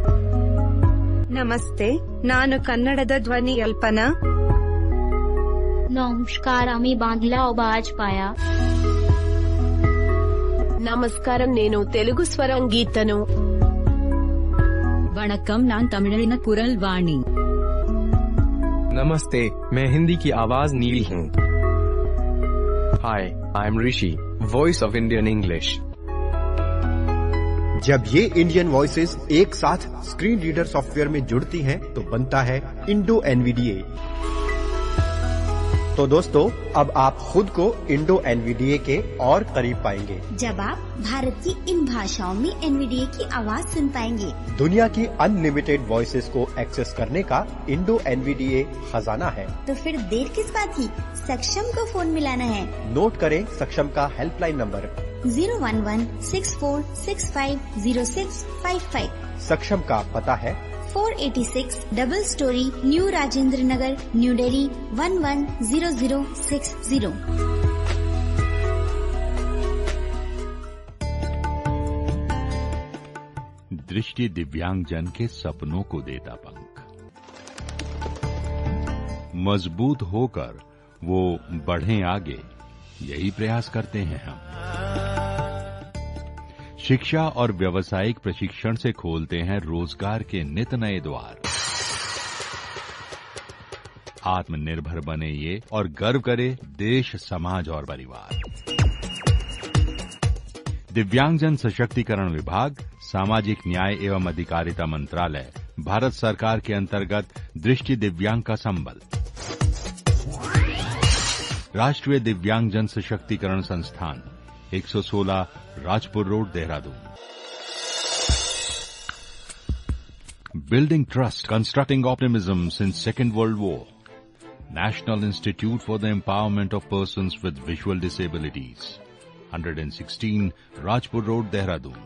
नमस्ते, ನಾನು ಕನ್ನಡದ ಧ್ವನಿ ಅಲ್ಪನಾ. नमस्कार, आम्ही बांधला आवाज पाया. ನಮಸ್ಕಾರಂ, నేను తెలుగు స్వరం గీతను. वणक्कम, नान तमिलिन कुरल वाणी. नमस्ते, मैं हिंदी की आवाज नील हूँ. Hi, I am Rishi, voice of Indian English. जब ये इंडियन वॉइसेस एक साथ स्क्रीन रीडर सॉफ्टवेयर में जुड़ती हैं, तो बनता है Indo N V D A. तो दोस्तों अब आप खुद को इंडो एनवीडीए के और करीब पाएंगे जब आप भारत की इन भाषाओं में एनवीडीए की आवाज सुन पाएंगे। दुनिया की अनलिमिटेड वॉइसेस को एक्सेस करने का इंडो एनवीडीए खजाना है। तो फिर देर किस बात की, सक्षम को फोन मिलाना है। नोट करें सक्षम का helpline number zero one one six four six five zero six five five. Saksham का पता है four eighty six double storey new Rajendra Nagar, new Delhi one one zero zero six zero. दृष्टि दिव्यांगजन के सपनों को देता पंख, मजबूत होकर वो बढ़ें आगे, यही प्रयास करते हैं हम। शिक्षा और व्यावसायिक प्रशिक्षण से खोलते हैं रोजगार के नित नए द्वार। आत्मनिर्भर बने ये और गर्व करे देश, समाज और परिवार। दिव्यांगजन सशक्तिकरण विभाग, सामाजिक न्याय एवं अधिकारिता मंत्रालय, भारत सरकार के अंतर्गत दृष्टि दिव्यांग का संबल। राष्ट्रीय दिव्यांगजन सशक्तिकरण संस्थान, एक सौ सोलह Rajpur road, Dehradun. Building trust, constructing optimism since Second World War. National Institute for the Empowerment of Persons with Visual Disabilities. one sixteen Rajpur Road, Dehradun.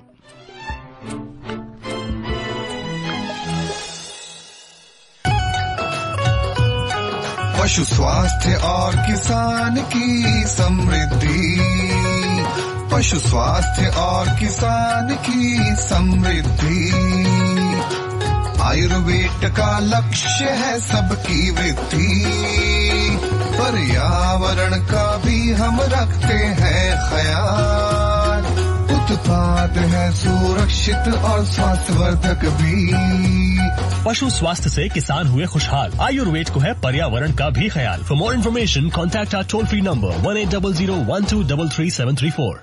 पशु स्वास्थ्य और किसान की समृद्धि, पशु स्वास्थ्य और किसान की समृद्धि। आयुर्वेद का लक्ष्य है सबकी वृद्धि, पर्यावरण का भी हम रखते हैं ख्याल। उत्पाद है सुरक्षित और स्वास्थ्यवर्धक भी। पशु स्वास्थ्य से किसान हुए खुशहाल, आयुर्वेद को है पर्यावरण का भी ख्याल। For more information contact our toll free number one eight double zero one two double three seven three four.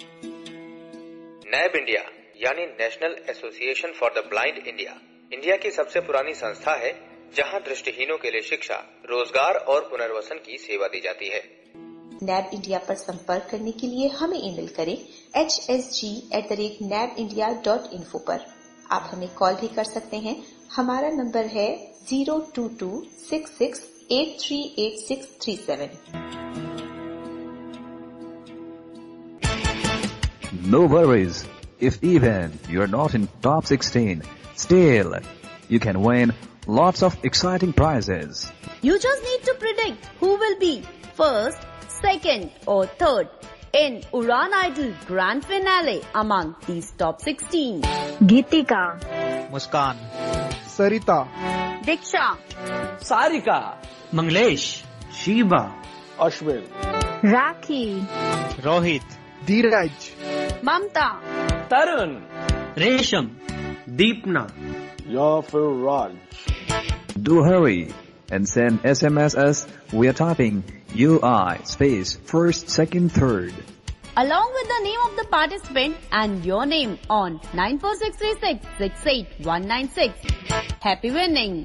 NAB India यानी national association for the blind India, India की सबसे पुरानी संस्था है जहां दृष्टिहीनों के लिए शिक्षा, रोजगार और पुनर्वसन की सेवा दी जाती है। नैब इंडिया पर संपर्क करने के लिए हमें ईमेल करें H S G at the rate NAB India dot info पर। आप हमें कॉल भी कर सकते हैं। हमारा नंबर है zero two two six six eight three eight six three seven. No worries. If even you're not in top sixteen, still you can win lots of exciting prizes. You just need to predict who will be first, second or third in Udaan Idol Grand Finale among these top sixteen. Geetika, Muskan, Sarita, Diksha, Sarika, Manglesh, Sheeba, Ashwin, Rakhi, Rohit, Dheeraj, Mamta, Tarun, Resham, Deepna या फिर राज। Do hurry and send S M S as we are typing U I space first, second, third. along with the name of the participant and your name on nine four six three six six eight one nine six. Happy winning!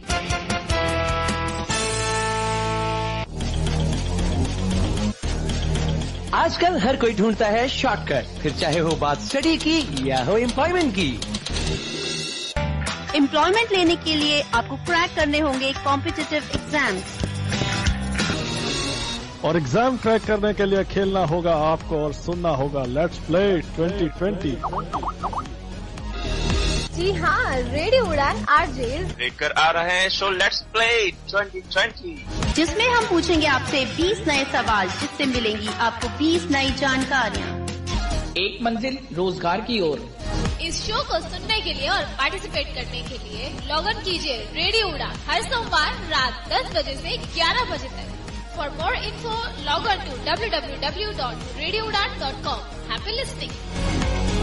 आजकल हर कोई ढूंढता है shortcut, फिर चाहे हो बात study की या हो एम्प्लॉयमेंट की। एम्प्लॉयमेंट लेने के लिए आपको क्रैक करने होंगे कॉम्पिटिटिव एग्जाम्स, और एग्जाम क्रैक करने के लिए खेलना होगा आपको और सुनना होगा लेट्स प्ले ट्वेंटी ट्वेंटी। जी हाँ, रेडियो उड़ान आरजे लेकर आ रहे हैं show let's play twenty twenty, जिसमें हम पूछेंगे आपसे बीस नए सवाल, जिससे मिलेंगी आपको बीस नई जानकारियाँ। एक मंजिल रोजगार की ओर। इस शो को सुनने के लिए और पार्टिसिपेट करने के लिए लॉग इन कीजिए रेडियो उड़ान हर सोमवार रात दस बजे से ग्यारह बजे तक। For more info log on to W W W dot radio Udaan dot com. Happy listening.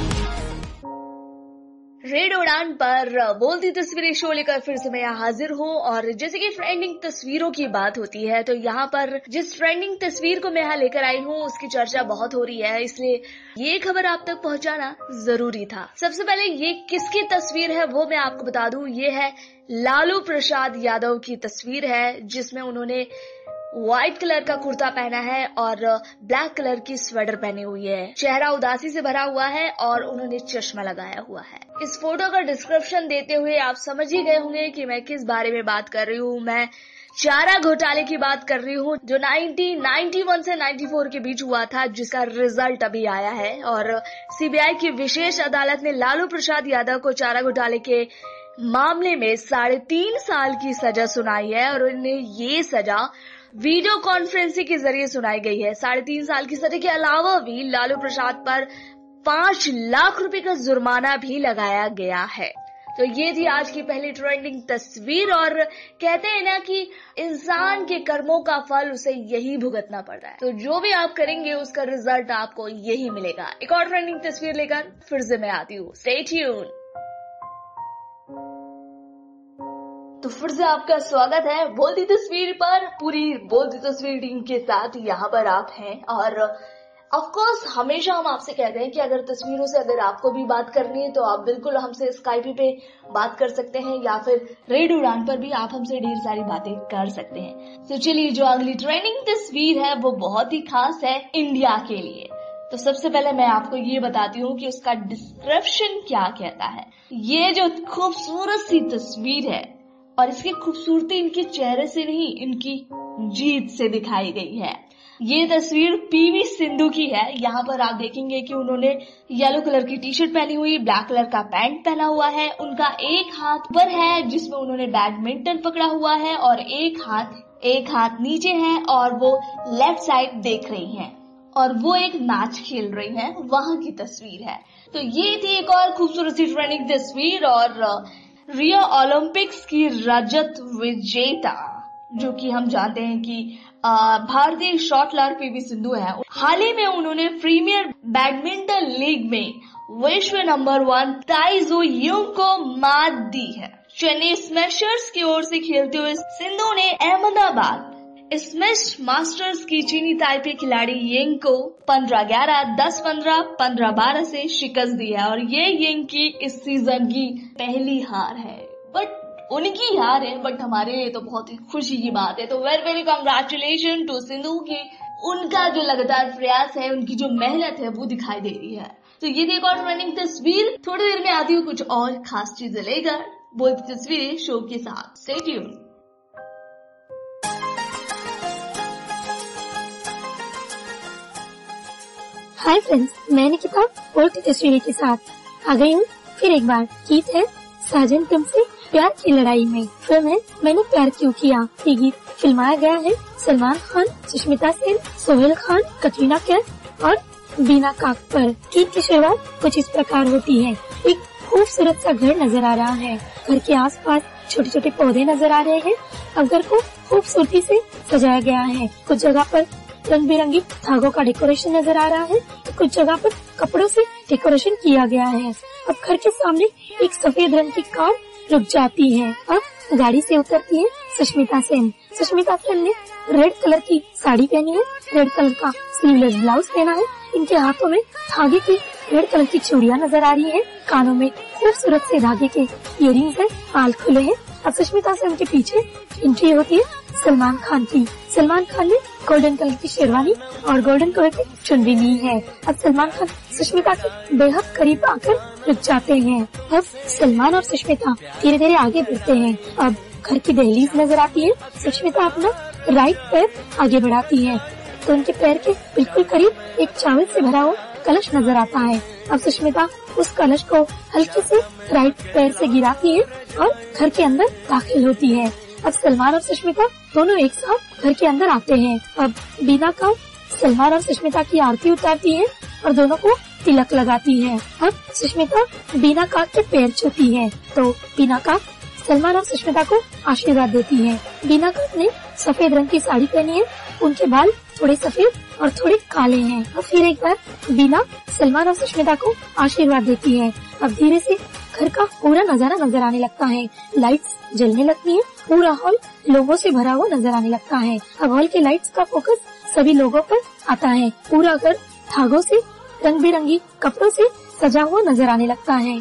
Radio Udaan पर बोलती तस्वीरें शो लेकर फिर से मैं यहाँ हाजिर हूँ। और जैसे कि ट्रेंडिंग तस्वीरों की बात होती है, तो यहाँ पर जिस ट्रेंडिंग तस्वीर को मैं यहाँ लेकर आई हूँ उसकी चर्चा बहुत हो रही है, इसलिए ये खबर आप तक पहुँचाना जरूरी था। सबसे पहले ये किसकी तस्वीर है वो मैं आपको बता दूं। ये है लालू प्रसाद यादव की तस्वीर है, जिसमें उन्होंने व्हाइट कलर का कुर्ता पहना है और ब्लैक कलर की स्वेटर पहनी हुई है। चेहरा उदासी से भरा हुआ है और उन्होंने चश्मा लगाया हुआ है। इस फोटो का डिस्क्रिप्शन देते हुए आप समझ ही गए होंगे कि मैं किस बारे में बात कर रही हूँ। मैं चारा घोटाले की बात कर रही हूँ जो नाइनटीन नाइंटी वन से चौरानवे के बीच हुआ था, जिसका रिजल्ट अभी आया है। और सीबीआई की विशेष अदालत ने लालू प्रसाद यादव को चारा घोटाले के मामले में साढ़े तीन साल की सजा सुनाई है और उन्हें ये सजा वीडियो कॉन्फ्रेंसिंग के जरिए सुनाई गई है। साढ़े तीन साल की सजा के अलावा भी लालू प्रसाद पर पांच लाख रुपए का जुर्माना भी लगाया गया है। तो ये थी आज की पहली ट्रेंडिंग तस्वीर। और कहते हैं ना कि इंसान के कर्मों का फल उसे यही भुगतना पड़ता है, तो जो भी आप करेंगे उसका रिजल्ट आपको यही मिलेगा। एक और ट्रेंडिंग तस्वीर लेकर फिर से मैं आती हूँ। Stay tune. तो फिर से आपका स्वागत है बोलती तस्वीर पर। पूरी बोलती तस्वीर टीम के साथ यहाँ पर आप हैं और ऑफ कोर्स हमेशा हम आपसे कहते हैं कि अगर तस्वीरों से अगर आपको भी बात करनी है तो आप बिल्कुल हमसे स्काइप पे बात कर सकते हैं या फिर रेडियो उड़ान पर भी आप हमसे ढेर सारी बातें कर सकते हैं। तो चलिए, जो अगली ट्रेंडिंग तस्वीर है वो बहुत ही खास है इंडिया के लिए। तो सबसे पहले मैं आपको ये बताती हूँ कि उसका डिस्क्रिप्शन क्या कहता है। ये जो खूबसूरत सी तस्वीर है और इसकी खूबसूरती इनके चेहरे से नहीं, इनकी जीत से दिखाई गई है। ये तस्वीर पीवी सिंधु की है। यहाँ पर आप देखेंगे कि उन्होंने येलो कलर की टी शर्ट पहनी हुई, ब्लैक कलर का पैंट पहना हुआ है। उनका एक हाथ ऊपर है जिसमें उन्होंने बैडमिंटन पकड़ा हुआ है और एक हाथ एक हाथ नीचे है और वो लेफ्ट साइड देख रही हैं और वो एक मैच खेल रही हैं, वहां की तस्वीर है। तो ये थी एक और खूबसूरत सी ट्रेंडिंग तस्वीर। और रियो ओलंपिक्स की रजत विजेता, जो कि हम जानते हैं कि भारतीय शॉटलर पीवी सिंधु है, हाल ही में उन्होंने प्रीमियर बैडमिंटन लीग में विश्व नंबर वन ताई जू यंग को मात दी है। चेन्नई स्मैशर्स की ओर से खेलते हुए सिंधु ने अहमदाबाद स्मैश मास्टर्स की चीनी ताइपे खिलाड़ी यंग को पंद्रह ग्यारह, दस पंद्रह, पंद्रह बारह से शिकस्त दी है और ये यंग की इस सीजन की पहली हार है। बट उनकी हार है, बट हमारे लिए तो बहुत ही खुशी की बात है। तो very very congratulation to Sindhu की उनका जो लगातार प्रयास है, उनकी जो मेहनत है वो दिखाई दे रही है। तो ये देखो और ट्रेंडिंग तस्वीर। थोड़ी देर में आती हूँ कुछ और खास चीजें लेकर बोलती तस्वीरें शो के साथ। Stay tune. हाय फ्रेंड्स, मैं निकिता बोलती तस्वीरें के साथ आ गई हूँ फिर एक बार। गीत है साजन तुमसे प्यार की लड़ाई में। फिल्म है मैंने प्यार क्यों किया। ये गीत फिल्माया गया है सलमान खान, सुष्मिता सेन, सोहेल खान, कटरीना कैफ और बीना काक पर। गीत की शुरुआत कुछ इस प्रकार होती है। एक खूबसूरत सा घर नजर आ रहा है। घर के आसपास छोटे छोटे पौधे नजर आ रहे हैं। अब घर को खूबसूरती से सजाया गया है। कुछ जगह पर रंग बिरंगी धागों का डेकोरेशन नजर आ रहा है, तो कुछ जगह पर कपड़ों से डेकोरेशन किया गया है। अब घर के सामने एक सफेद रंग की कार रुक जाती है। अब गाड़ी से उतरती है सुष्मिता सेन। सुष्मिता सेन ने रेड कलर की साड़ी पहनी है, रेड कलर का स्लीवलेस ब्लाउज पहना है। इनके हाथों में धागे की रेड कलर की चूड़ियां नजर आ रही है। कानों में खूबसूरत से धागे के इयरिंग्स है, बाल खुले हैं। अब सुष्मिता सेन के पीछे एंट्री होती है सलमान खान की। सलमान खान ने गोल्डन कलर की शेरवानी और गोल्डन कलर की चुनरी ली है। अब सलमान खान सुष्मिता के बेहद करीब आकर रुक जाते हैं। अब सलमान और सुष्मिता धीरे धीरे आगे बढ़ते हैं। अब घर की दहलीज नजर आती है। सुष्मिता अपना राइट पैर आगे बढ़ाती है तो उनके पैर के बिल्कुल करीब एक चावल से भरा हुआ कलश नजर आता है। अब सुष्मिता उस कलश को हल्के से राइट पैर से गिराती है और घर के अंदर दाखिल होती है। अब सलमान और सुष्मिता दोनों एक साथ घर के अंदर आते हैं। अब बीना का सलमान और सुष्मिता की आरती उतारती है और दोनों को तिलक लगाती है। अब सुष्मिता बीना का के पैर छूती है तो बीना का सलमान और सुष्मिता को आशीर्वाद देती है। बीना का ने सफेद रंग की साड़ी पहनी है। उनके बाल थोड़े सफेद और थोड़े काले हैं। अब फिर एक बार बीना सलमान और सुष्मिता को आशीर्वाद देती है। अब धीरे से घर का पूरा नजारा नजर आने लगता है। लाइट्स जलने लगती है। पूरा हॉल लोगों से भरा हुआ नजर आने लगता है। अब हॉल के लाइट्स का फोकस सभी लोगों पर आता है। पूरा घर धागों से रंग बिरंगी कपड़ों से सजा हुआ नजर आने लगता है।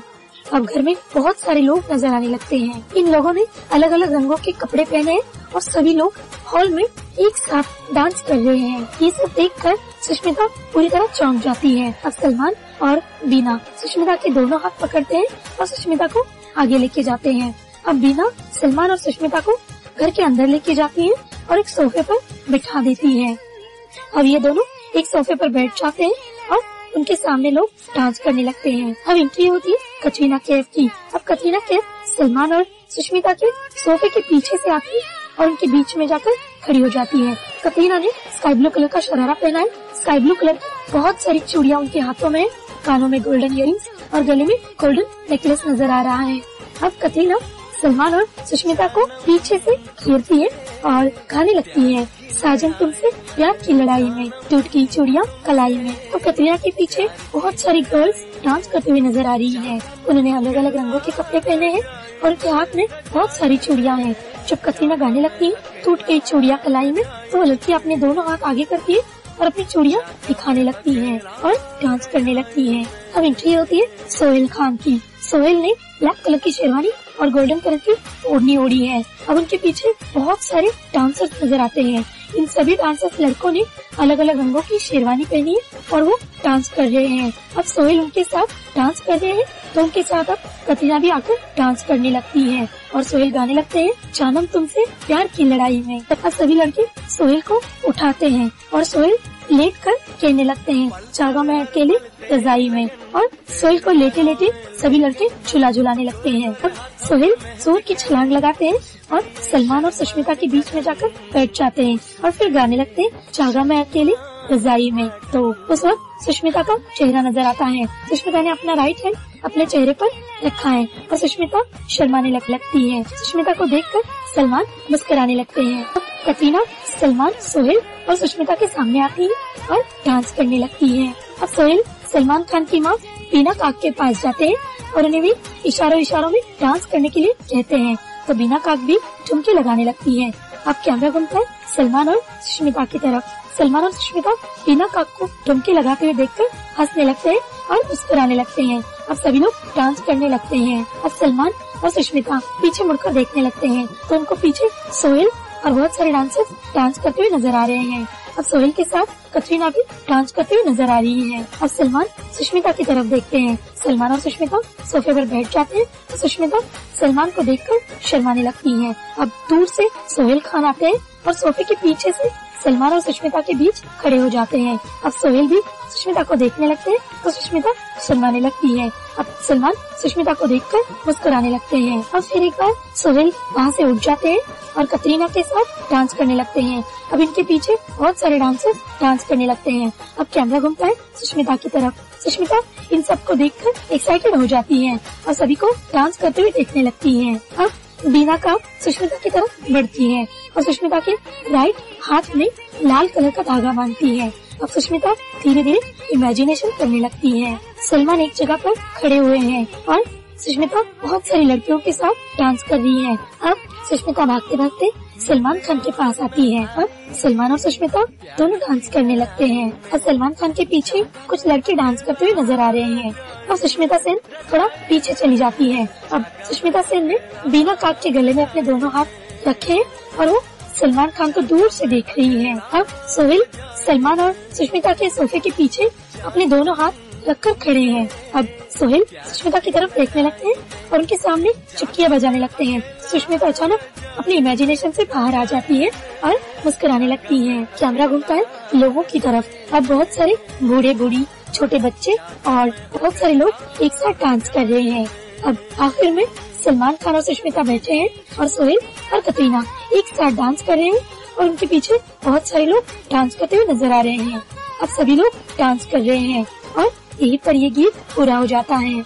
अब घर में बहुत सारे लोग नजर आने लगते हैं। इन लोगों ने अलग अलग रंगों के कपड़े पहने हैं और सभी लोग हॉल में एक साथ डांस कर रहे हैं। ये सब देखकर सुष्मिता पूरी तरह चौंक जाती है। अब सलमान और बीना सुष्मिता के दोनों हाथ पकड़ते हैं और सुष्मिता को आगे लेके जाते हैं। अब बीना सलमान और सुष्मिता को घर के अंदर लेके जाती है और एक सोफे पर बिठा देती है। अब ये दोनों एक सोफे पर बैठ जाते हैं और उनके सामने लोग डांस करने लगते हैं। अब एंट्री होती है कटरीना कैफ की। अब कटरीना कैफ सलमान और सुष्मिता के सोफे के पीछे से आती है और उनके बीच में जाकर खड़ी हो जाती है। कटरीना ने स्काई ब्लू कलर का शरारा पहना है। स्काई ब्लू कलर की बहुत सारी चूड़ियाँ उनके हाथों में है, कानों में गोल्डन इयरिंग्स और गले में गोल्डन नेकलेस नजर आ रहा है। अब कटरीना सलमान और सुष्मिता को पीछे से घेरती है और गाने लगती है, साजन तुमसे प्यार की लड़ाई में, टूट की चूड़ियाँ कलाई में। तो कटरीना के पीछे बहुत सारी गर्ल्स डांस करते हुए नजर आ रही है। उन्होंने अलग अलग रंगों के कपड़े पहने हैं और उनके हाथ में बहुत सारी चूड़ियाँ हैं। जब कटरीना गाने लगती है, टूट गई चूड़ियाँ कलाई में, तो वो लड़की अपने दोनों हाथ आगे करती है और अपनी चूड़ियाँ दिखाने लगती है और डांस करने लगती है। अब एंट्री होती है सोहेल खान की। सोहेल ने ब्लैक कलर की शेरवानी और गोल्डन कलर की ओढ़नी ओढ़ी है। अब उनके पीछे बहुत सारे डांसर्स नजर आते हैं। इन सभी डांसर्स लड़कों ने अलग अलग रंगों की शेरवानी पहनी है और वो डांस कर रहे हैं। अब सोहेल उनके साथ डांस कर रहे हैं तो उनके साथ अब कटरीना भी आकर डांस करने लगती है और सोहेल गाने लगते हैं, जानम तुमसे प्यार की लड़ाई में। तब सभी लड़के सोहेल को उठाते हैं और सोहेल लेट कर कहने लगते हैं, जागा मैं अकेले रजाई में। और सोहेल को लेटे लेटे सभी लड़के झूला झुलाने लगते हैं। अब सोहेल जोर की छलांग लगाते हैं और सलमान और सुष्मिता के बीच में जाकर बैठ जाते हैं और फिर गाने लगते हैं, जागा मैं अकेले रजाई में। तो उस वक्त सुष्मिता का चेहरा नजर आता है। सुष्मिता ने अपना राइट हैंड अपने चेहरे पर रखा है और सुष्मिता शर्माने लग लगती है। सुष्मिता को देखकर सलमान मुस्कुराने लगते हैं। अब कटरीना, सलमान, सोहेल और सुष्मिता के सामने आती है और डांस करने लगती है। अब सोहेल सलमान खान की माँ बीना काक के पास जाते हैं और उन्हें भी इशारों इशारों में डांस करने के लिए कहते हैं। तो बीना काक भी ठुमके लगाने लगती है। अब कैमरा घूमता है सलमान और सुष्मिता की तरफ। सलमान और सुष्मिता बीना काक को ठुमके लगाते हुए देखकर हंसने लगते हैं और मुस्कुराने लगते हैं। अब सभी लोग डांस करने लगते हैं। अब सलमान और सुष्मिता पीछे मुड़कर देखने लगते हैं तो उनको पीछे सोहेल और बहुत सारे डांसर्स डांस करते हुए नजर आ रहे हैं। अब सोहेल के साथ कटरीना भी डांस करते हुए नजर आ रही है। अब सलमान सुष्मिता की तरफ देखते हैं। सलमान और सुष्मिता सोफे पर बैठ जाते हैं तो सुष्मिता सलमान को देखकर शर्माने लगती है। अब दूर से सोहेल खान आते हैं और सोफे के पीछे से सलमान और सुष्मिता के बीच खड़े हो जाते हैं। अब सोहेल भी सुष्मिता को देखने लगते हैं तो सुष्मिता शर्माने लगती है। अब सलमान सुष्मिता को देखकर मुस्कुराने लगते हैं। अब फिर एक बार सोहेल वहाँ से उठ जाते हैं और कटरीना के साथ डांस करने लगते हैं। अब इनके पीछे बहुत सारे डांसर्स डांस करने लगते हैं। अब कैमरा घूमता है सुष्मिता की तरफ। सुष्मिता इन सबको देखकर एक्साइटेड हो जाती है और सभी को डांस करते हुए देखने लगती है। अब बीना का सुष्मिता की तरफ बढ़ती है और सुष्मिता के राइट हाथ में लाल कलर का धागा बांधती है। अब सुष्मिता धीरे धीरे इमेजिनेशन करने लगती है। सलमान एक जगह पर खड़े हुए हैं और सुष्मिता बहुत सारी लड़कियों के साथ डांस कर रही है। अब सुष्मिता भागते भागते सलमान खान के पास आती है और सलमान और सुष्मिता दोनों डांस करने लगते हैं और सलमान खान के पीछे कुछ लड़के डांस करते हुए नजर आ रहे हैं और सुष्मिता सेन थोड़ा पीछे चली जाती है। अब सुष्मिता सेन ने बीना काक के गले में अपने दोनों हाथ रखे हैं और वो सलमान खान को दूर से देख रही है। अब सोहेल सलमान और सुष्मिता के सोफे के पीछे अपने दोनों हाथ रखकर खड़े हैं। अब सोहेल सुष्मिता की तरफ देखने लगते हैं और उनके सामने चुटकियां बजाने लगते हैं। सुष्मिता अचानक अपनी इमेजिनेशन से बाहर आ जाती है और मुस्कुराने लगती है। कैमरा घूमता है लोगों की तरफ। अब बहुत सारे बूढ़े बूढ़ी, छोटे बच्चे और बहुत सारे लोग एक साथ डांस कर रहे हैं। अब आखिर में सलमान खान और सुष्मिता बैठे हैं और सोहेल और कटरीना एक साथ डांस कर रहे हैं और उनके पीछे बहुत सारे लोग डांस करते हुए नजर आ रहे हैं। अब सभी लोग डांस कर रहे हैं और यहीं पर ये गीत पूरा हो जाता है।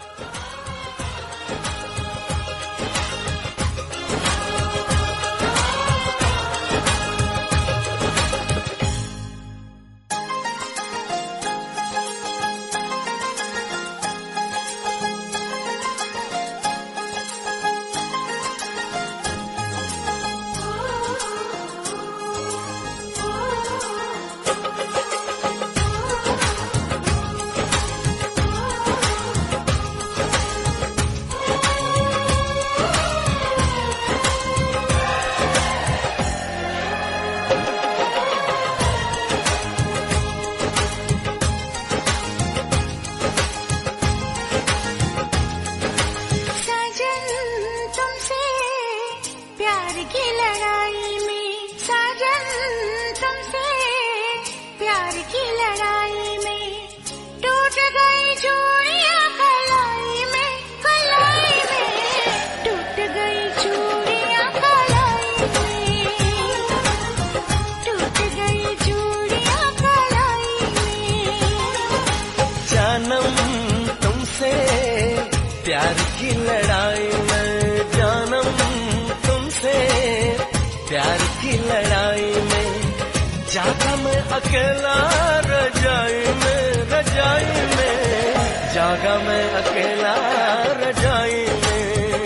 प्यार की लड़ाई में जानम तुमसे, प्यार की लड़ाई में जागा मैं अकेला रजाई में, रजाई में जागा मैं अकेला रजाई में,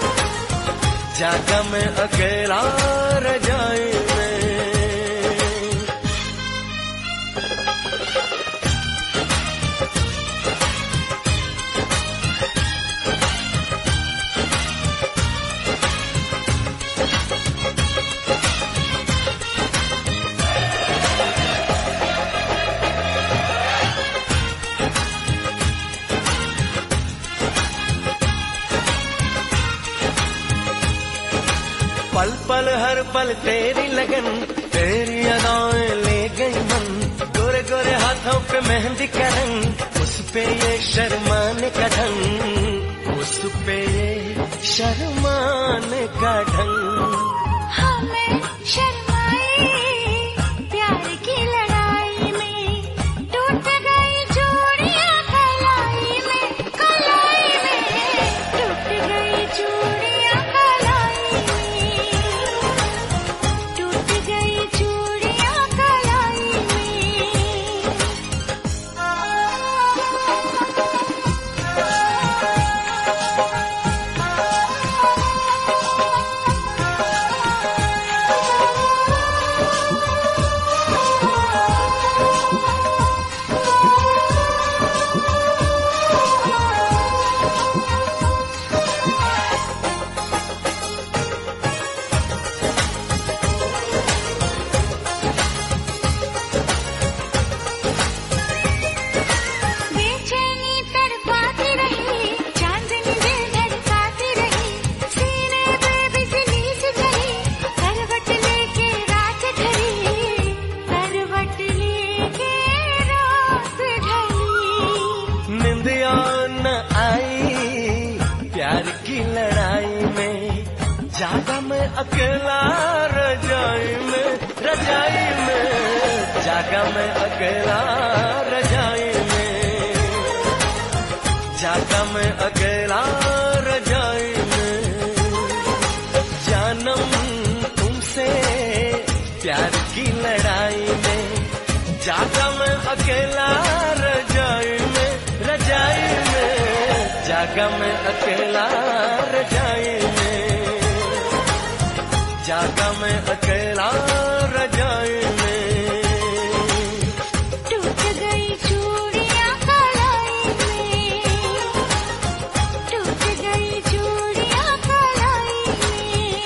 जागा मैं अकेला रजाई में। पल पल हर पल तेरी लगन, तेरी अदाएं ले गई मन, गोरे गोरे हाथों पे मेहंदी का रंग, उस पे ये शर्माने का ढंग, उस पे ये शर्माने का ढंग। हमें शर्माए प्यार की लड़ाई में, टूट गई चूड़ियां कलाई में, कलाई में टूट गई चूड़ियां कलाई में, टूट गई चूड़ियां कलाई में। बेचैनी तड़पाती रही, चांदनी दिल धड़काती रही, सीने पे बिजली सी जली, करवट लेके रात ढली, करवट लेके रात ढली। निंदिया न आई प्यार की लड़ाई में, जागा मैं अकेला रजाई में, रजाई में जागा मैं अकेला रजाई में, जागा मैं अकेला रजाई में। जानम तुमसे प्यार की लड़ाई में, जागा मैं अकेला रजाई में, रजाई में जागा मैं अकेला रजाई में, जागा मैं अकेला रजाई में। टूट गई चूड़ियां कलाई में, टूट गई चूड़ियां कलाई में।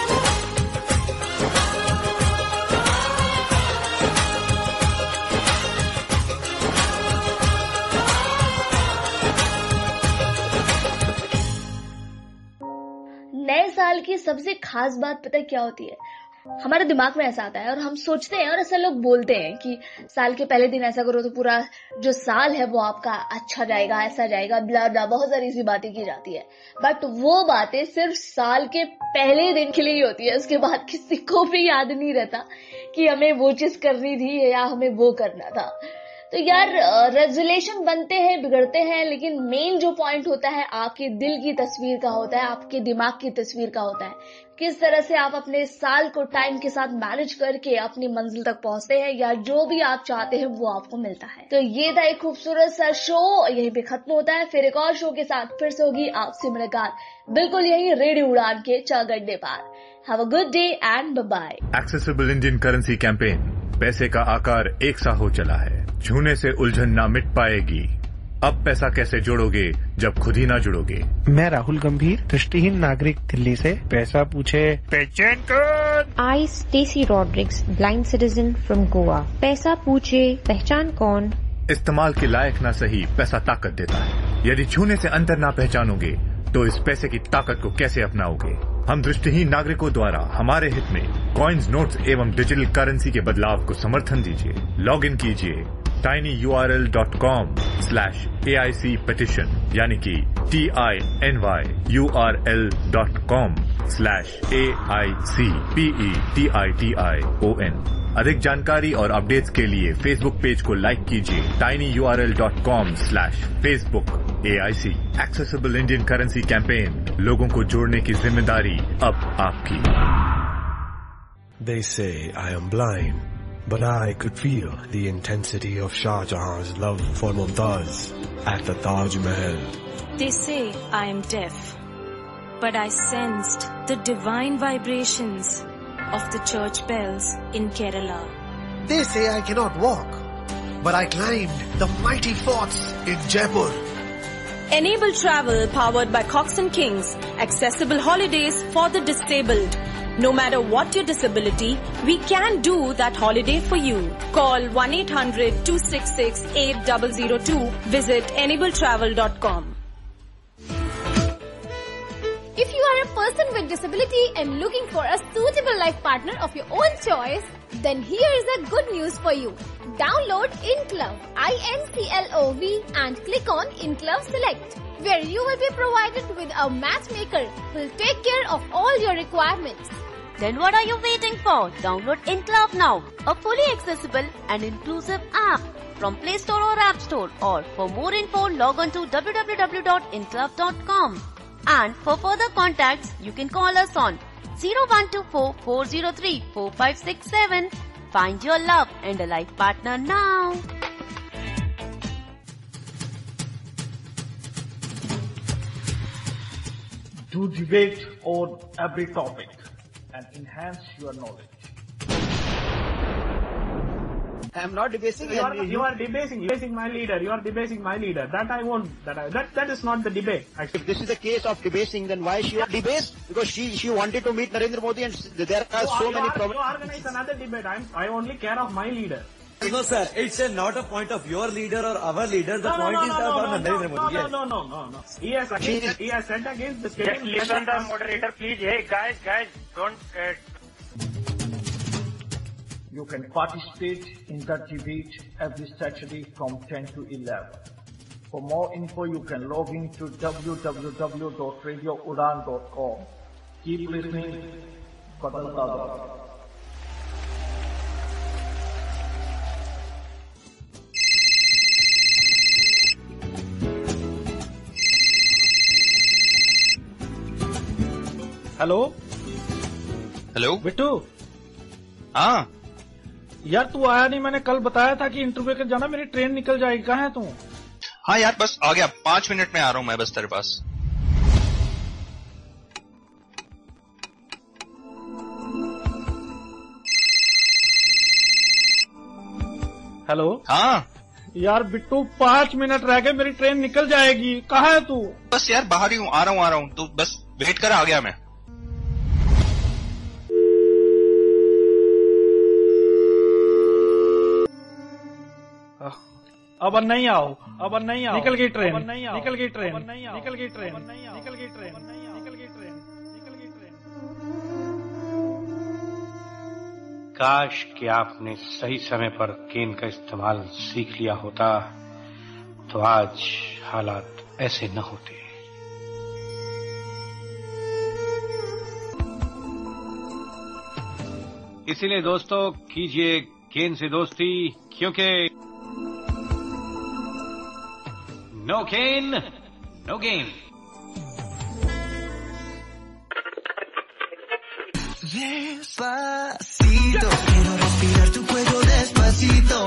नए साल की सबसे खास बात पता है क्या होती है? हमारे दिमाग में ऐसा आता है और हम सोचते हैं और ऐसा लोग बोलते हैं कि साल के पहले दिन ऐसा करो तो पूरा जो साल है वो आपका अच्छा जाएगा, ऐसा जाएगा, ब्ला ब्ला, बहुत सारी ऐसी बातें की जाती है। बट वो बातें सिर्फ साल के पहले दिन के लिए ही होती है, उसके बाद किसी को भी याद नहीं रहता कि हमें वो चीज करनी थी या हमें वो करना था। तो यार रेजोल्यूशन बनते हैं, बिगड़ते हैं, लेकिन मेन जो पॉइंट होता है आपके दिल की तस्वीर का होता है, आपके दिमाग की तस्वीर का होता है। किस तरह से आप अपने साल को टाइम के साथ मैनेज करके अपनी मंजिल तक पहुंचते हैं या जो भी आप चाहते हैं वो आपको मिलता है। तो ये था एक खूबसूरत सा शो, यहीं पे खत्म होता है। फिर एक और शो के साथ फिर से होगी आपसे मुलाकात, बिल्कुल यही रेडियो उड़ान के चौगड्डे पार। Have a good day and bye bye. Accessible Indian currency campaign, पैसे का आकार एक सा हो चला है, छूने से उलझन ना मिट पाएगी। अब पैसा कैसे जोड़ोगे जब खुद ही ना जुड़ोगे। मैं राहुल गंभीर, दृष्टिहीन नागरिक, दिल्ली से। पैसा पूछे पहचान कौन? I Stacey Rodrigues, blind citizen from Goa. पैसा पूछे पहचान कौन? इस्तेमाल के लायक ना सही, पैसा ताकत देता है। यदि छूने से अंतर ना पहचानोगे तो इस पैसे की ताकत को कैसे अपनाओगे। हम दृष्टिहीन नागरिकों द्वारा हमारे हित में कॉइन्स, नोट्स एवं डिजिटल करेंसी के बदलाव को समर्थन दीजिए। लॉग इन कीजिए tiny U R L dot com slash A I C petition, यानी कि T I N Y U R L dot com slash A I C P E T I T I O N. अधिक जानकारी और updates के लिए Facebook page को like कीजिए tinyurl dot com slash facebook A I C। Accessible Indian currency campaign, लोगों को जोड़ने की जिम्मेदारी अब आपकी। They say I am blind, but I could feel the intensity of Shah Jahan's love for Mumtaz at the Taj Mahal. They say I am deaf, but I sensed the divine vibrations of the church bells in Kerala. They say I cannot walk, but I climbed the mighty forts in Jaipur. Enable travel powered by Cox and Kings. Accessible holidays for the disabled. No matter what your disability, we can do that holiday for you. Call one eight hundred two six six eight zero zero two. Visit enable travel dot com. If you are a person with disability and looking for a suitable life partner of your own choice, then here is a good news for you. Download InClub, I N C L O V, and click on InClub Select, where you will be provided with a matchmaker who will take care of all your requirements. Then what are you waiting for? Download InClub now, a fully accessible and inclusive app from Play Store or App Store. Or for more info, log on to w w w dot inclub dot com. And for further contacts, you can call us on zero one two four four zero three four five six seven. Find your love and a life partner now. Do debate on every topic and enhance your knowledge. I am not debasing. You are, you are debasing, debasing my leader. You are debasing my leader. That I won't. That I, that that is not the debate. Actually. If this is a case of debasing, then why she was debased? Because she she wanted to meet Narendra Modi, and there are you so are, many you problems. You organize another debate. I'm, I only care of my leader. No, sir. It's a, not a point of your leader or our leader. The no, point no, no, is no, about no, Narendra no, Modi. No, yes. no, no, no, no. He has against, he has said against the state. Listen the moderator, please. Hey, guys, guys, don't. Uh, You can participate in that debate every Saturday from ten to eleven. For more info, you can log in to w w w dot radio udaan dot com. Keep listening. Badalta Raho. Hello hello Bittu. हाँ यार तू आया नहीं, मैंने कल बताया था कि इंटरव्यू के जाना, मेरी ट्रेन निकल जाएगी। कहाँ है तू? हाँ यार बस आ गया, पांच मिनट में आ रहा हूँ मैं बस तेरे पास। हेलो हाँ यार बिट्टू, पांच मिनट रह गए, मेरी ट्रेन निकल जाएगी। कहाँ है तू? बस यार बाहर ही हूँ, आ रहा हूँ आ रहा हूँ, तू बस वेट कर, आ गया मैं। अब नहीं आओ, अब नहीं आओ, निकल गई ट्रेन, निकल गई ट्रेन, निकल गई ट्रेन, निकल गई ट्रेन, निकल गई ट्रेन, निकल गई ट्रेन। काश कि आपने सही समय पर केन का इस्तेमाल सीख लिया होता, तो आज हालात ऐसे न होते। इसीलिए दोस्तों कीजिए केन से दोस्ती, क्योंकि No cane, no game. Despacito, quiero respirar tu cuello despacito.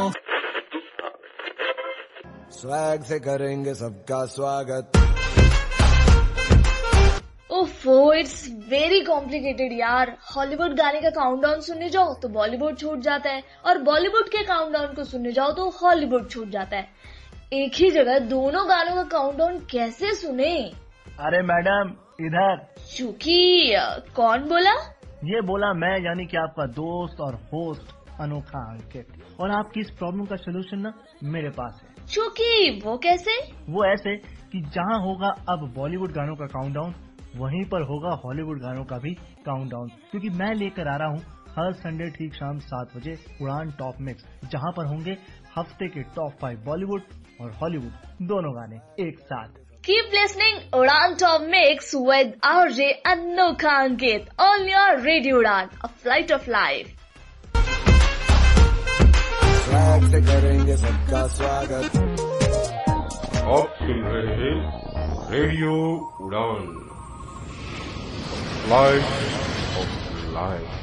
Swag से करेंगे सबका स्वागत। ओफो, इट्स वेरी कॉम्प्लिकेटेड यार। हॉलीवुड गाने का काउंटडाउन सुनने जाओ तो बॉलीवुड छूट जाता है, और बॉलीवुड के काउंटडाउन को सुनने जाओ तो हॉलीवुड छूट जाता है। एक ही जगह दोनों गानों का काउंटडाउन कैसे सुने? अरे मैडम इधर। चूंकि कौन बोला? ये बोला मैं, यानी कि आपका दोस्त और होस्ट अनोखा अंकित। और आपकी इस प्रॉब्लम का सोल्यूशन ना मेरे पास है। चूंकि वो कैसे? वो ऐसे कि जहाँ होगा अब बॉलीवुड गानों का काउंटडाउन, वहीं पर होगा हॉलीवुड गानों का भी काउंटडाउन। क्योंकि मैं लेकर आ रहा हूँ हर संडे ठीक शाम सात बजे उड़ान टॉप मिक्स, जहाँ पर होंगे हफ्ते के टॉप फाइव बॉलीवुड और हॉलीवुड दोनों गाने एक साथ। Keep listening Udaan Top Mix with R J Anokha Ankit on your Radio Udaan, a flight of life. Flag से करेंगे सबका स्वागत। आप सुन रहे हैं रेडियो उड़ान, लाइफ ऑफ लाइफ।